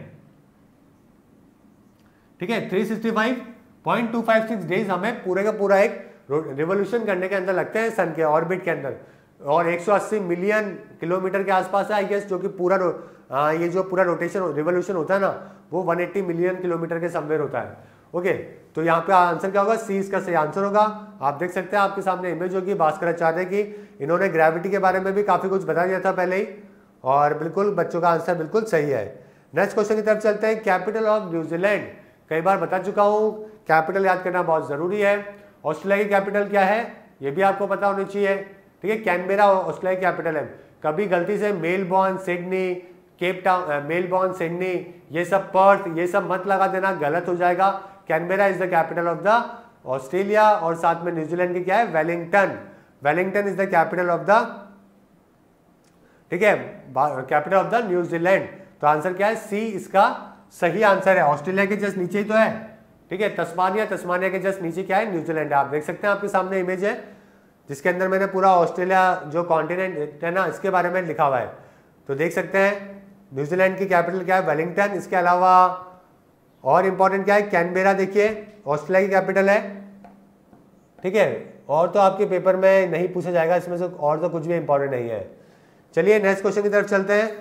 ठीक है। तीन सौ पैंसठ पॉइंट दो पाँच छह डेज हमें पूरे का पूरा एक रिवोल्यूशन करने के अंदर लगते हैं सन के ऑर्बिट के अंदर, और एक सौ अस्सी मिलियन किलोमीटर के आसपास है आई गेस, जो कि पूरा आ, ये जो पूरा रोटेशन रिवोल्यूशन होता है ना वो एक सौ अस्सी मिलियन किलोमीटर के समवेयर होता है। ओके, तो यहाँ पे आंसर क्या होगा, सी इसका सही आंसर होगा। आप देख सकते हैं आपके सामने इमेज होगी भास्कराचार्य की, इन्होंने ग्रेविटी के बारे में भी काफी कुछ बता दिया था पहले ही, और बिल्कुल बच्चों का आंसर बिल्कुल सही है। नेक्स्ट क्वेश्चन की तरफ चलते हैं। कैपिटल ऑफ न्यूजीलैंड, कई बार बता चुका हूँ, कैपिटल याद करना बहुत जरूरी है। ऑस्ट्रेलिया की कैपिटल क्या है ये भी आपको पता होनी चाहिए, ठीक है। कैनबेरा ऑस्ट्रेलिया की कैपिटल है। कभी गलती से Melbourne, Sydney, Cape Town, Melbourne, Sydney, ये सब पर्थ, ये सब मत लगा देना, गलत हो जाएगा। Canberra is the capital of the Australia, और साथ में न्यूजीलैंड की क्या है, Wellington. Wellington is the capital of the, ठीक है, कैपिटल ऑफ द न्यूजीलैंड। तो आंसर क्या है, सी इसका सही आंसर है। ऑस्ट्रेलिया के जस्ट नीचे ही तो है, ठीक है। तस्मानिया, तस्मानिया के जस्ट नीचे क्या है, न्यूजीलैंड है। आप देख सकते हैं आपके सामने इमेज है जिसके अंदर मैंने पूरा ऑस्ट्रेलिया जो कॉन्टिनेंट है ना इसके बारे में लिखा हुआ है। तो देख सकते हैं न्यूजीलैंड की कैपिटल क्या है, वेलिंगटन। इसके अलावा और इंपॉर्टेंट क्या है, कैनबेरा, देखिए ऑस्ट्रेलिया की कैपिटल है, ठीक है। और तो आपके पेपर में नहीं पूछा जाएगा इसमें से, और तो कुछ भी इंपॉर्टेंट नहीं है। चलिए नेक्स्ट क्वेश्चन की तरफ चलते हैं।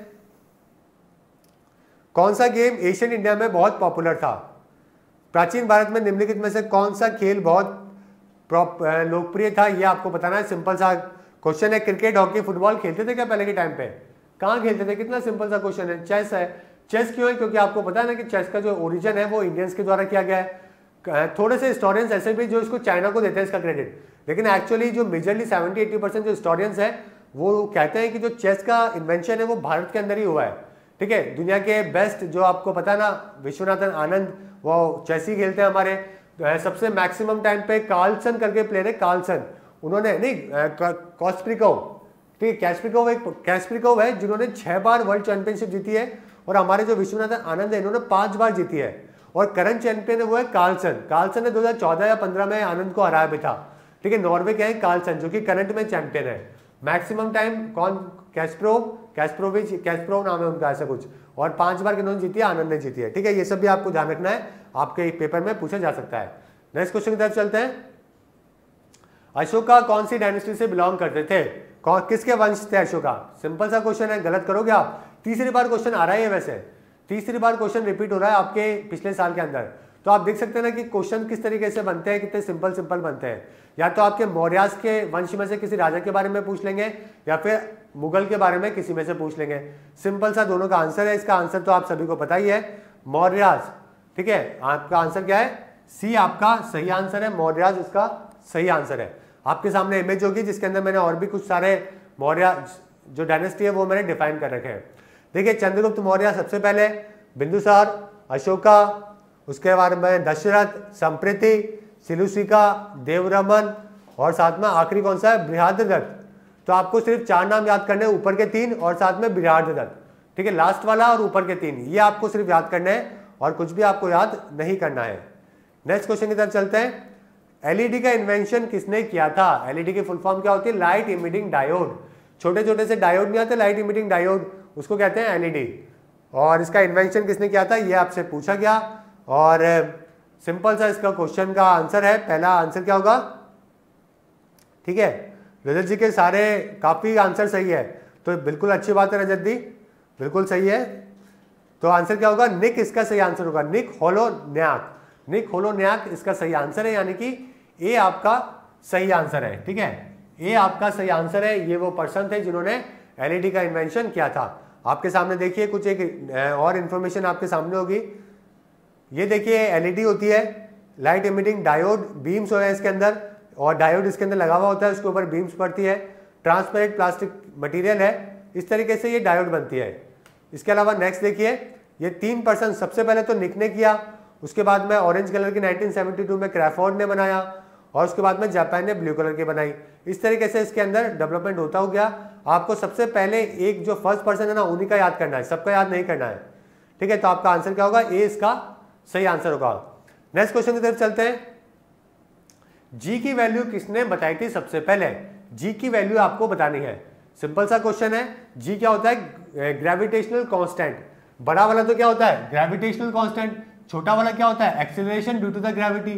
कौन सा गेम एशियन इंडिया में बहुत पॉपुलर था? प्राचीन भारत में निम्नलिखित में से कौन सा खेल बहुत लोकप्रिय था? ये आपको बताना है। सिंपल सा क्वेश्चन है। क्रिकेट, हॉकी, फुटबॉल खेलते थे क्या पहले के टाइम पे? कहाँ खेलते थे? कितना सिंपल सा क्वेश्चन है। चेस है। चेस क्यों है? क्योंकि आपको पता है ना कि चेस का जो ओरिजिन है वो इंडियंस के द्वारा किया गया है। थोड़े से हिस्टोरियंस ऐसे भी जो इसको चाइना को देते हैं इसका क्रेडिट, लेकिन एक्चुअली जो मेजरली सेवेंटी एटी परसेंट जो हिस्टोरियंस है वो कहते हैं कि जो चेस का इन्वेंशन है वो भारत के अंदर ही हुआ है, ठीक है। दुनिया के बेस्ट जो आपको पता है ना विश्वनाथन आनंद, वो चेस ही खेलते हैं हमारे। सबसे मैक्सिमम टाइम पे कार्लसन करके प्लेयर है, कार्लसन, उन्होंने नहीं कॉस्प्रिकोव, ठीक है, कैस्प्रिकोव एक कैस्प्रिकोव है जिन्होंने छह बार वर्ल्ड चैंपियनशिप जीती है, और हमारे जो विश्वनाथन आनंद है इन्होंने पांच बार जीती है, और करंट चैंपियन है वो है कार्लसन। कार्लसन ने दो हज़ार चौदह या पंद्रह में आनंद को हराया भी था, ठीक है। नॉर्वे के हैं कार्लसन जो कि करंट में चैंपियन है। मैक्सिमम टाइम कौन? कैस्प्रोव, कैस्प्रोविच, कैस्प्रोव नाम है उनका ऐसा कुछ, और पांच बार किन्होंने जीती है, आनंद ने जीती है, ठीक है। ये सब भी आपको ध्यान रखना है, आपके पेपर में पूछा जा सकता है। नेक्स्ट क्वेश्चन की तरफ चलते हैं। अशोका कौन सी डायनेस्टी से बिलोंग करते थे? कौन, किसके वंश थे अशोका? सिंपल सा क्वेश्चन है, गलत करोगे आप। तीसरी बार क्वेश्चन आ रहा है, वैसे तीसरी बार क्वेश्चन रिपीट हो रहा है आपके पिछले साल के अंदर। तो आप देख सकते हैं ना कि क्वेश्चन किस तरीके से बनते हैं, कितने सिंपल सिंपल बनते हैं। या तो आपके मौर्यास के वंश में से किसी राजा के बारे में पूछ लेंगे, या फिर मुगल के बारे में किसी में से पूछ लेंगे। सिंपल सा दोनों का आंसर है। इसका आंसर तो आप सभी को पता ही है, मौर्यास, ठीक है। आपका आंसर क्या है? सी आपका सही आंसर है, मौर्यास इसका सही आंसर है। आपके सामने इमेज होगी जिसके अंदर मैंने और भी कुछ सारे मौर्य जो डायनेस्टी है वो मैंने डिफाइन कर रखे हैं। देखिए चंद्रगुप्त मौर्य सबसे पहले, बिंदुसार, अशोका, उसके बाद में दशरथ, संप्रीति, सिलुसिका, देवरमन, और साथ में आखिरी कौन सा है? बृहद्रथ। तो आपको सिर्फ चार नाम याद करने हैं, ऊपर के तीन और साथ में बृहद्रथ, ठीक है। लास्ट वाला और ऊपर के तीन, ये आपको सिर्फ याद करने हैं और कुछ भी आपको याद नहीं करना है। नेक्स्ट क्वेश्चन की तरफ चलते हैं। एलईडी का इन्वेंशन किसने किया था? एलईडी की फुल फॉर्म क्या होती है? Light emitting diode. छोटे छोटे से डायोड नहीं आते, लाइट इमिटिंग डायोड, उसको कहते हैं एलईडी। और इसका इन्वेंशन किसने किया था ये आपसे पूछा गया, और सिंपल सा इसका क्वेश्चन का आंसर है, पहला आंसर क्या होगा, ठीक है। रजत जी के सारे काफी आंसर सही है, तो बिल्कुल अच्छी बात है रजत जी, बिल्कुल सही है। तो आंसर क्या होगा? निक इसका सही आंसर होगा, निक होलोन्याक। निक होलोन्याक इसका सही आंसर है, यानी कि ए आपका सही आंसर है, ठीक है। ए आपका सही आंसर है। ये वो पर्सन थे जिन्होंने एलईडी का इन्वेंशन किया था। आपके सामने देखिए कुछ एक और इंफॉर्मेशन आपके सामने होगी। ये देखिए एलईडी होती है, लाइट इमिटिंग डायोड, बीम्स हो रहे हैं इसके अंदर, और डायोड इसके अंदर लगा हुआ होता है, उसके ऊपर बीम्स पड़ती है, ट्रांसपेरेंट प्लास्टिक मटेरियल है, इस तरीके से ये डायोड बनती है। इसके अलावा नेक्स्ट देखिए, ये तीन परसेंट सबसे पहले तो निक ने किया, उसके बाद में ऑरेंज कलर की नाइनटीन सेवेंटी टू में क्रैफोर्ड ने बनाया, और उसके बाद में जापान ने ब्लू कलर की बनाई। इस तरीके से इसके अंदर डेवलपमेंट होता हो गया। आपको सबसे पहले एक जो फर्स्ट पर्सन है ना, उन्हीं का याद करना है, सबका याद नहीं करना है, ठीक है। तो आपका आंसर क्या होगा, ए इसका सही आंसर होगा। नेक्स्ट क्वेश्चन की तरफ चलते हैं। जी की वैल्यू किसने बताई थी सबसे पहले? जी की वैल्यू आपको बतानी है, सिंपल सा क्वेश्चन है। जी क्या होता है? Gravitational constant. बड़ा वाला तो क्या होता है? Gravitational constant. छोटा वाला क्या होता है? Acceleration due to the gravity.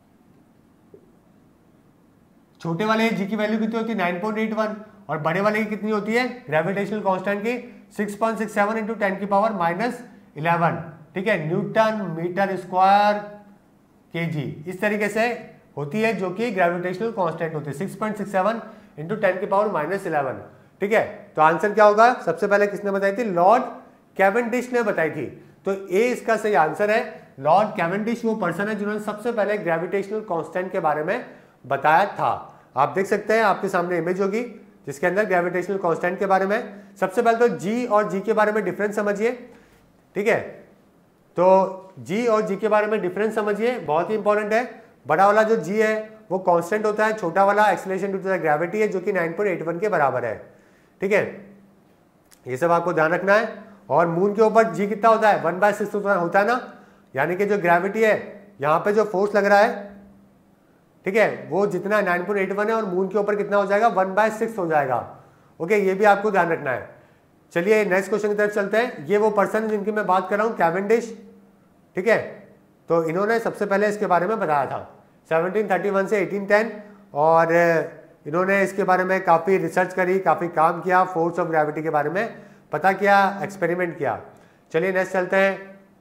छोटे वाले जी की वैल्यू कितनी होती है? नाइन पॉइंट एट वन, और बड़े वाले की कितनी होती है ग्रेविटेशनल कांस्टेंट की? Six point six seven into ten की पावर माइनस इलेवन, ठीक है, न्यूटन मीटर स्क्वायर केजी। इस तरीके से होती है जो कि ग्रेविटेशनल कांस्टेंट होती है, six point six seven into ten की पावर माइनस इलेवन, ठीक है। तो आंसर क्या होगा? सबसे पहले किसने बताई थी? लॉर्ड कैवेंडिश ने बताई थी। तो ए इसका सही आंसर है। लॉर्ड कैवेंडिश वो पर्सन है जिन्होंने सबसे पहले ग्रेविटेशनल कांस्टेंट के बारे में बताया था। आप देख सकते हैं, आपके सामने इमेज होगी जिसके अंदर ग्रेविटेशनल कांस्टेंट के बारे में। सबसे पहले तो जी और जी के बारे में डिफरेंस समझिए, ठीक है। तो जी और जी के बारे में डिफरेंस समझिए, बहुत ही इंपॉर्टेंट है। बड़ा वाला जो जी है वो कांस्टेंट होता है, छोटा वाला acceleration due to the gravity है जो कि नाइन पॉइंट एट वन के बराबर है, ठीक है। ये सब आपको ध्यान रखना है। और मून के ऊपर जी कितना होता है? वन बाय सिक्स होता है ना, यानी कि जो ग्रेविटी है यहाँ पे जो फोर्स लग रहा है, ठीक है, वो जितना नाइन पॉइंट एट वन है और मून के ऊपर कितना हो जाएगा? वन बाय सिक्स हो जाएगा। ओके, ये भी आपको ध्यान रखना है। चलिए नेक्स्ट क्वेश्चन की तरफ चलते हैं। ये वो पर्सन जिनकी मैं बात कर रहा हूँ, कैवेंडिश, ठीक है। तो इन्होंने सबसे पहले इसके बारे में बताया था सेवनटीन थर्टी वन से एटीन टेन, और इन्होंने इसके बारे में काफ़ी रिसर्च करी, काफ़ी काम किया, फोर्स ऑफ ग्रेविटी के बारे में पता किया, एक्सपेरिमेंट किया। चलिए नेक्स्ट चलते हैं।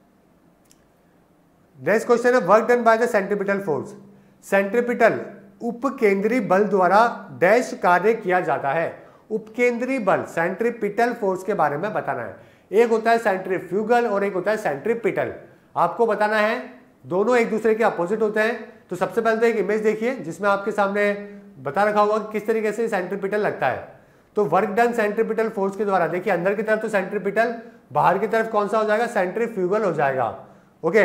नेक्स्ट क्वेश्चन है, work done by the centripetal force. Centripetal उपकेंद्री बल द्वारा डैश कार्य किया जाता है। उपकेंद्री बल सेंट्रीपिटल फोर्स के बारे में बताना है। एक होता है सेंट्रीफ्यूगल और एक होता है सेंट्रीपिटल। आपको बताना है, दोनों एक दूसरे के अपोजिट होते हैं। तो सबसे पहले तो एक इमेज देखिए जिसमें आपके सामने बता रखा होगा कि किस तरीके से सेंट्रीपिटल लगता है। तो वर्क डन सेंट्रीपिटल फोर्स के द्वारा, देखिए अंदर की तरफ तो सेंट्रीपिटल, बाहर की तरफ कौन सा हो जाएगा? सेंट्रीफ्यूगल हो जाएगा। ओके,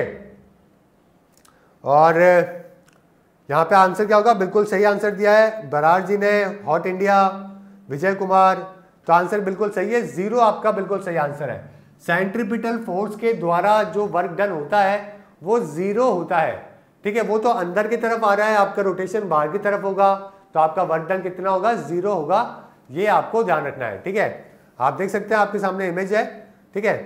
और यहाँ पे आंसर क्या होगा? बिल्कुल सही आंसर दिया है बरार जी ने, हॉट इंडिया, विजय कुमार। तो आंसर बिल्कुल सही है, जीरो आपका बिल्कुल सही आंसर है। सेंट्रीपिटल फोर्स के द्वारा जो वर्क डन होता है वो जीरो होता है, ठीक है। वो तो अंदर की तरफ आ रहा है, आपका रोटेशन बाहर की तरफ होगा, तो आपका वर्क डन कितना होगा? जीरो होगा। ये आपको ध्यान रखना है, ठीक है। आप देख सकते हैं आपके सामने इमेज है, ठीक है।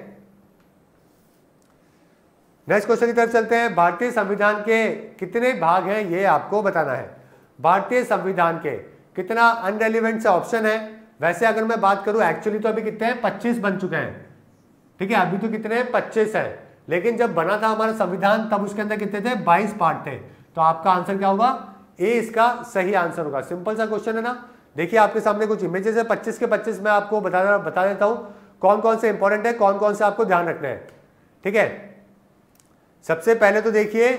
नेक्स्ट क्वेश्चन की तरफ चलते हैं। भारतीय संविधान के कितने भाग हैं ये आपको बताना है। भारतीय संविधान के कितना अनरेलिवेंट सा ऑप्शन है। वैसे अगर मैं बात करूं एक्चुअली तो अभी कितने हैं? पच्चीस बन चुके हैं, ठीक है। अभी तो कितने हैं? पच्चीस है। लेकिन जब बना था हमारा संविधान तब उसके अंदर कितने थे? बाईस पार्ट थे। तो आपका आंसर क्या होगा? ए इसका सही आंसर होगा। सिंपल सा क्वेश्चन है ना। देखिए आपके सामने कुछ इमेजेस है, पच्चीस के पच्चीस मैं आपको बता बता देता हूं कौन कौन से इंपॉर्टेंट है, कौन कौन से आपको ध्यान रखने हैं, ठीक है। सबसे पहले तो देखिए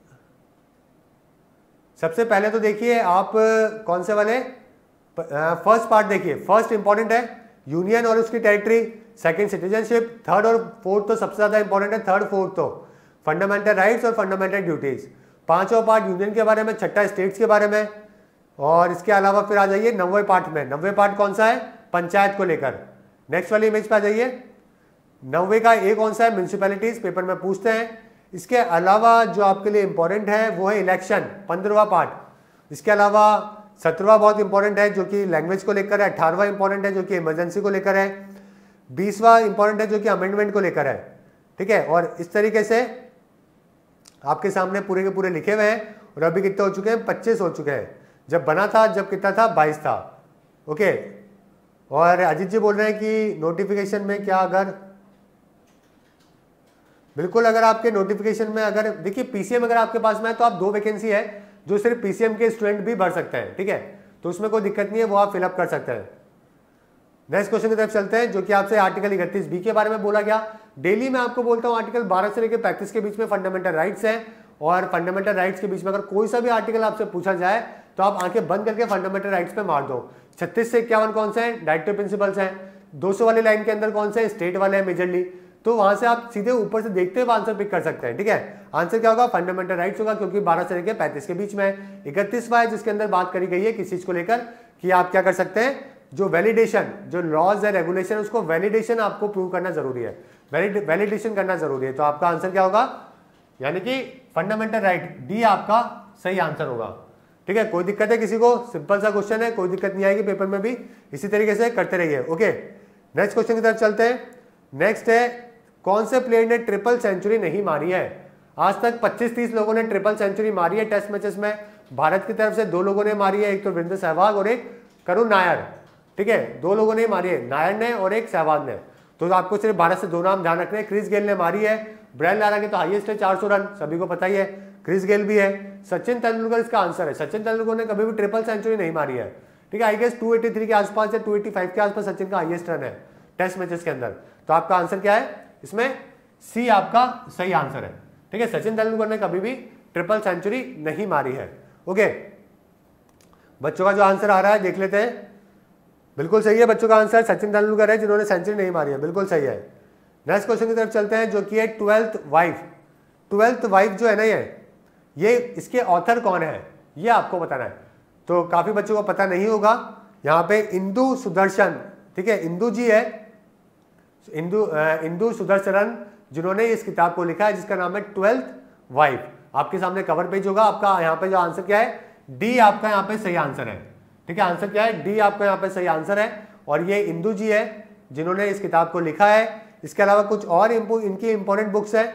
सबसे पहले तो देखिए आप कौन से वाले, फर्स्ट पार्ट देखिए, फर्स्ट इंपॉर्टेंट है यूनियन और उसकी टेरिटरी, सेकंड सिटीजनशिप, थर्ड और फोर्थ तो सबसे ज्यादा इंपॉर्टेंट है, थर्ड फोर्थ तो फंडामेंटल राइट्स और फंडामेंटल ड्यूटीज। पांचवा पार्ट यूनियन के बारे में, छठा स्टेट्स के बारे में, और इसके अलावा फिर आ जाइए नब्बे पार्ट में। नब्बे पार्ट कौन सा है? पंचायत को लेकर। नेक्स्ट वाली इमेज पे आ जाइए। नब्बे का ए कौन सा है? म्यूनिसिपैलिटीज, पेपर में पूछते हैं। इसके अलावा जो आपके लिए इंपॉर्टेंट है वो है इलेक्शन, पंद्रहवा पार्ट। इसके अलावा सत्रहवा बहुत इंपॉर्टेंट है जो कि लैंग्वेज को लेकर है। अठारहवा इंपॉर्टेंट है जो कि इमरजेंसी को लेकर है। बीसवा इंपॉर्टेंट है जो कि अमेंडमेंट को लेकर है, ठीक है। और इस तरीके से आपके सामने पूरे के पूरे लिखे हुए हैं। और अभी कितने हो चुके हैं? पच्चीस हो चुके हैं। जब बना था जब कितना था? बाईस था, ओके। और अजीत जी बोल रहे हैं कि नोटिफिकेशन में क्या, अगर बिल्कुल अगर आपके नोटिफिकेशन में अगर देखिए पीसीएम अगर आपके पास में है तो आप दो वैकेंसी है जो सिर्फ पीसीएम के स्टूडेंट भी भर सकते हैं, ठीक है। तो उसमें कोई दिक्कत नहीं है, वो आप फिलअप कर सकते हैं। नेक्स्ट क्वेश्चन की तरफ चलते हैं जो कि आपसे आर्टिकल इकतीस बी के बारे में बोला गया। डेली मैं आपको बोलता हूं आर्टिकल बारह से लेकर पैंतीस के बीच में फंडामेंटल राइट्स हैं, और फंडामेंटल राइट्स के बीच में अगर कोई सा भी आर्टिकल आपसे पूछा जाए तो आप आंखें बंद करके फंडामेंटल राइट्स पे मार दो। छत्तीस से इक्यावन कौन सा है, डायरेक्टिव प्रिंसिपल्स हैं। दो सौ वाली लाइन के अंदर कौन सा है, स्टेट वाले हैं मेजरली। तो वहां से आप सीधे ऊपर से देखते हुए आंसर पिक कर सकते हैं। ठीक है, आंसर क्या होगा, फंडामेंटल राइट्स होगा, क्योंकि बारह से लेकर पैंतीस के बीच में है। इकतीसवां है जिसके अंदर बात करी गई है किस चीज को लेकर कि आप क्या कर सकते हैं, जो वैलिडेशन, जो लॉज है, रेगुलेशन, उसको वैलिडेशन आपको प्रूव करना जरूरी है, वैलिडेशन करना जरूरी है। तो आपका आंसर क्या होगा, यानी कि फंडामेंटल राइट डी आपका सही आंसर होगा। ठीक है, कोई दिक्कत है किसी को, सिंपल सा क्वेश्चन है, कोई दिक्कत नहीं आएगी पेपर में भी, इसी तरीके से करते रहिए। ओके, नेक्स्ट क्वेश्चन की तरफ चलते हैं। नेक्स्ट है, कौन से प्लेयर ने ट्रिपल सेंचुरी नहीं मारी है। आज तक पच्चीस तीस लोगों ने ट्रिपल सेंचुरी मारी है टेस्ट मैचेस में। भारत की तरफ से दो लोगों ने मारी है, एक तो वीरेंद्र सहवाग और एक करुण नायर। ठीक है, दो लोगों ने मारी है, नायर ने और एक सहवाग ने। तो आपको सिर्फ भारत से दो नाम ध्यान रखने हैं। क्रिस गेल ने मारी है, ब्रायन लारा के तो हाईएस्ट है चार सौ रन, सभी को पता ही है, क्रिस गेल भी है। सचिन तेंदुलकर इसका आंसर है, सचिन तेंदुलकर ने कभी भी ट्रिपल सेंचुरी नहीं मारी है। ठीक है, आई गेस दो सौ तिरासी के आसपास या दो सौ पचासी के आसपास सचिन का हाईएस्ट रन है टेस्ट मैचेस के अंदर। तो आपका आंसर क्या है, इसमें सी आपका सही आंसर है। ठीक है, सचिन तेंदुलकर ने कभी भी ट्रिपल सेंचुरी नहीं मारी है। ओके, बच्चों का जो आंसर आ रहा है देख लेते हैं। बिल्कुल सही है, बच्चों का आंसर सचिन तेंदुलकर है जिन्होंने सेंचुरी नहीं मारी है, बिल्कुल सही है। नेक्स्ट क्वेश्चन की तरफ चलते हैं जो कि है ट्वेल्थ वाइफ। ट्वेल्थ वाइफ जो है ना, ये ये इसके ऑथर कौन है ये आपको बताना है। तो काफी बच्चों को पता नहीं होगा। यहाँ पे इंदु सुदर्शन, ठीक है, इंदु जी है, इंदु इंदु सुदर्शन जिन्होंने इस किताब को लिखा है जिसका नाम है ट्वेल्थ वाइफ। आपके सामने कवर पेज होगा। आपका यहाँ पे जो आंसर क्या है, डी आपका यहाँ पे सही आंसर है। ठीक है, आंसर क्या है, डी आपका यहाँ पे सही आंसर है। और ये इंदु जी है जिन्होंने इस किताब को लिखा है। इसके अलावा कुछ और इनकी इंपॉर्टेंट बुक्स है।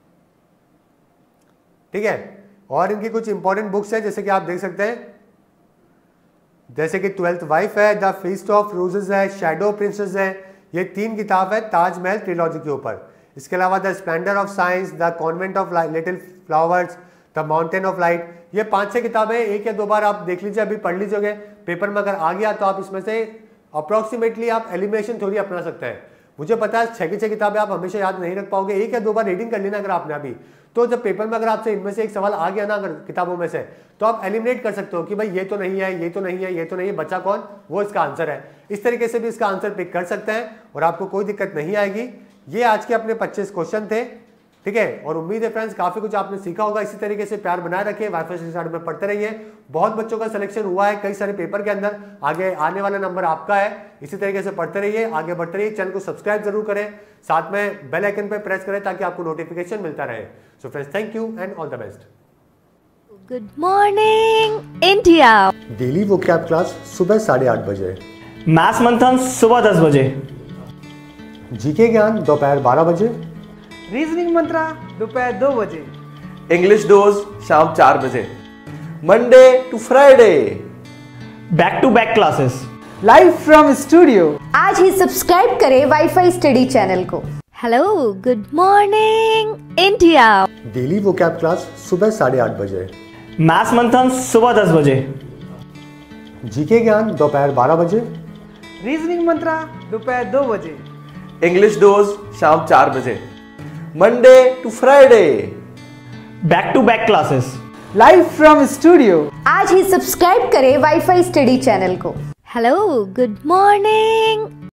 ठीक है, और इनकी कुछ इंपॉर्टेंट बुक्स है जैसे कि आप देख सकते हैं, जैसे कि ट्वेल्थ वाइफ है, द फीस्ट ऑफ रोजेस है, शैडो प्रिंसेस है। ये तीन किताब है ताजमहल ट्रिलॉजी के ऊपर। इसके अलावा the splendour of science, the convent of little flowers, the mountain of light. ये पांच छह किताबें एक या दो बार आप देख लीजिए, अभी पढ़ लीजिए। पेपर में अगर आ गया तो आप इसमें से अप्रोक्सीमेटली आप एलिमिनेशन थ्योरी अपना सकते हैं। मुझे पता है छह की छह किताबें आप हमेशा याद नहीं रख पाओगे, एक या दो बार रीडिंग कर लेना अगर आपने अभी, तो जब पेपर में अगर आपसे इनमें से एक सवाल आ गया ना अगर किताबों में से, तो आप एलिमिनेट कर सकते हो कि भाई ये तो नहीं है, ये तो नहीं है, ये तो नहीं है, बच्चा कौन, वो इसका आंसर है। इस तरीके से भी इसका आंसर पिक कर सकते हैं और आपको कोई दिक्कत नहीं आएगी। ये आज के अपने पच्चीस क्वेश्चन थे। ठीक है, और उम्मीद है फ्रेंड्स काफी कुछ आपने सीखा होगा। इसी तरीके से प्यार बनाए रखिए, वाईफाई स्टडी में पढ़ते रहिए। बहुत बच्चों का सिलेक्शन हुआ है कई सारे पेपर के अंदर, आगे आने वाला नंबर आपका है। इसी तरीके से पढ़ते रहिए, आगे बढ़ते रहिए। चैनल को सब्सक्राइब जरूर करें, साथ में बेल आइकन पे प्रेस करें ताकि आपको नोटिफिकेशन मिलता रहे। So friends, thank you and all the best. Good morning India. Daily vocab class सुबह साढ़े आठ बजे, मैथ्स मंथन सुबह दस बजे, जीके ज्ञान दोपहर बारह बजे, रीजनिंग मंत्रा दोपहर दो बजे, इंग्लिश डोज शाम चार बजे, Monday to Friday back to back classes, live from studio. आज ही सब्सक्राइब करें वाईफाई स्टडी चैनल को। Hello, good morning India. Daily vocab class सुबह साढ़े आठ बजे, मैथ्स मंथन सुबह दस बजे, जीके ज्ञान दोपहर बारह बजे, रीजनिंग मंत्रा दोपहर दो बजे, इंग्लिश डोज शाम चार बजे, Monday to Friday back to back classes, live from studio. आज ही सब्सक्राइब करें वाईफाई स्टडी चैनल को। Hello, good morning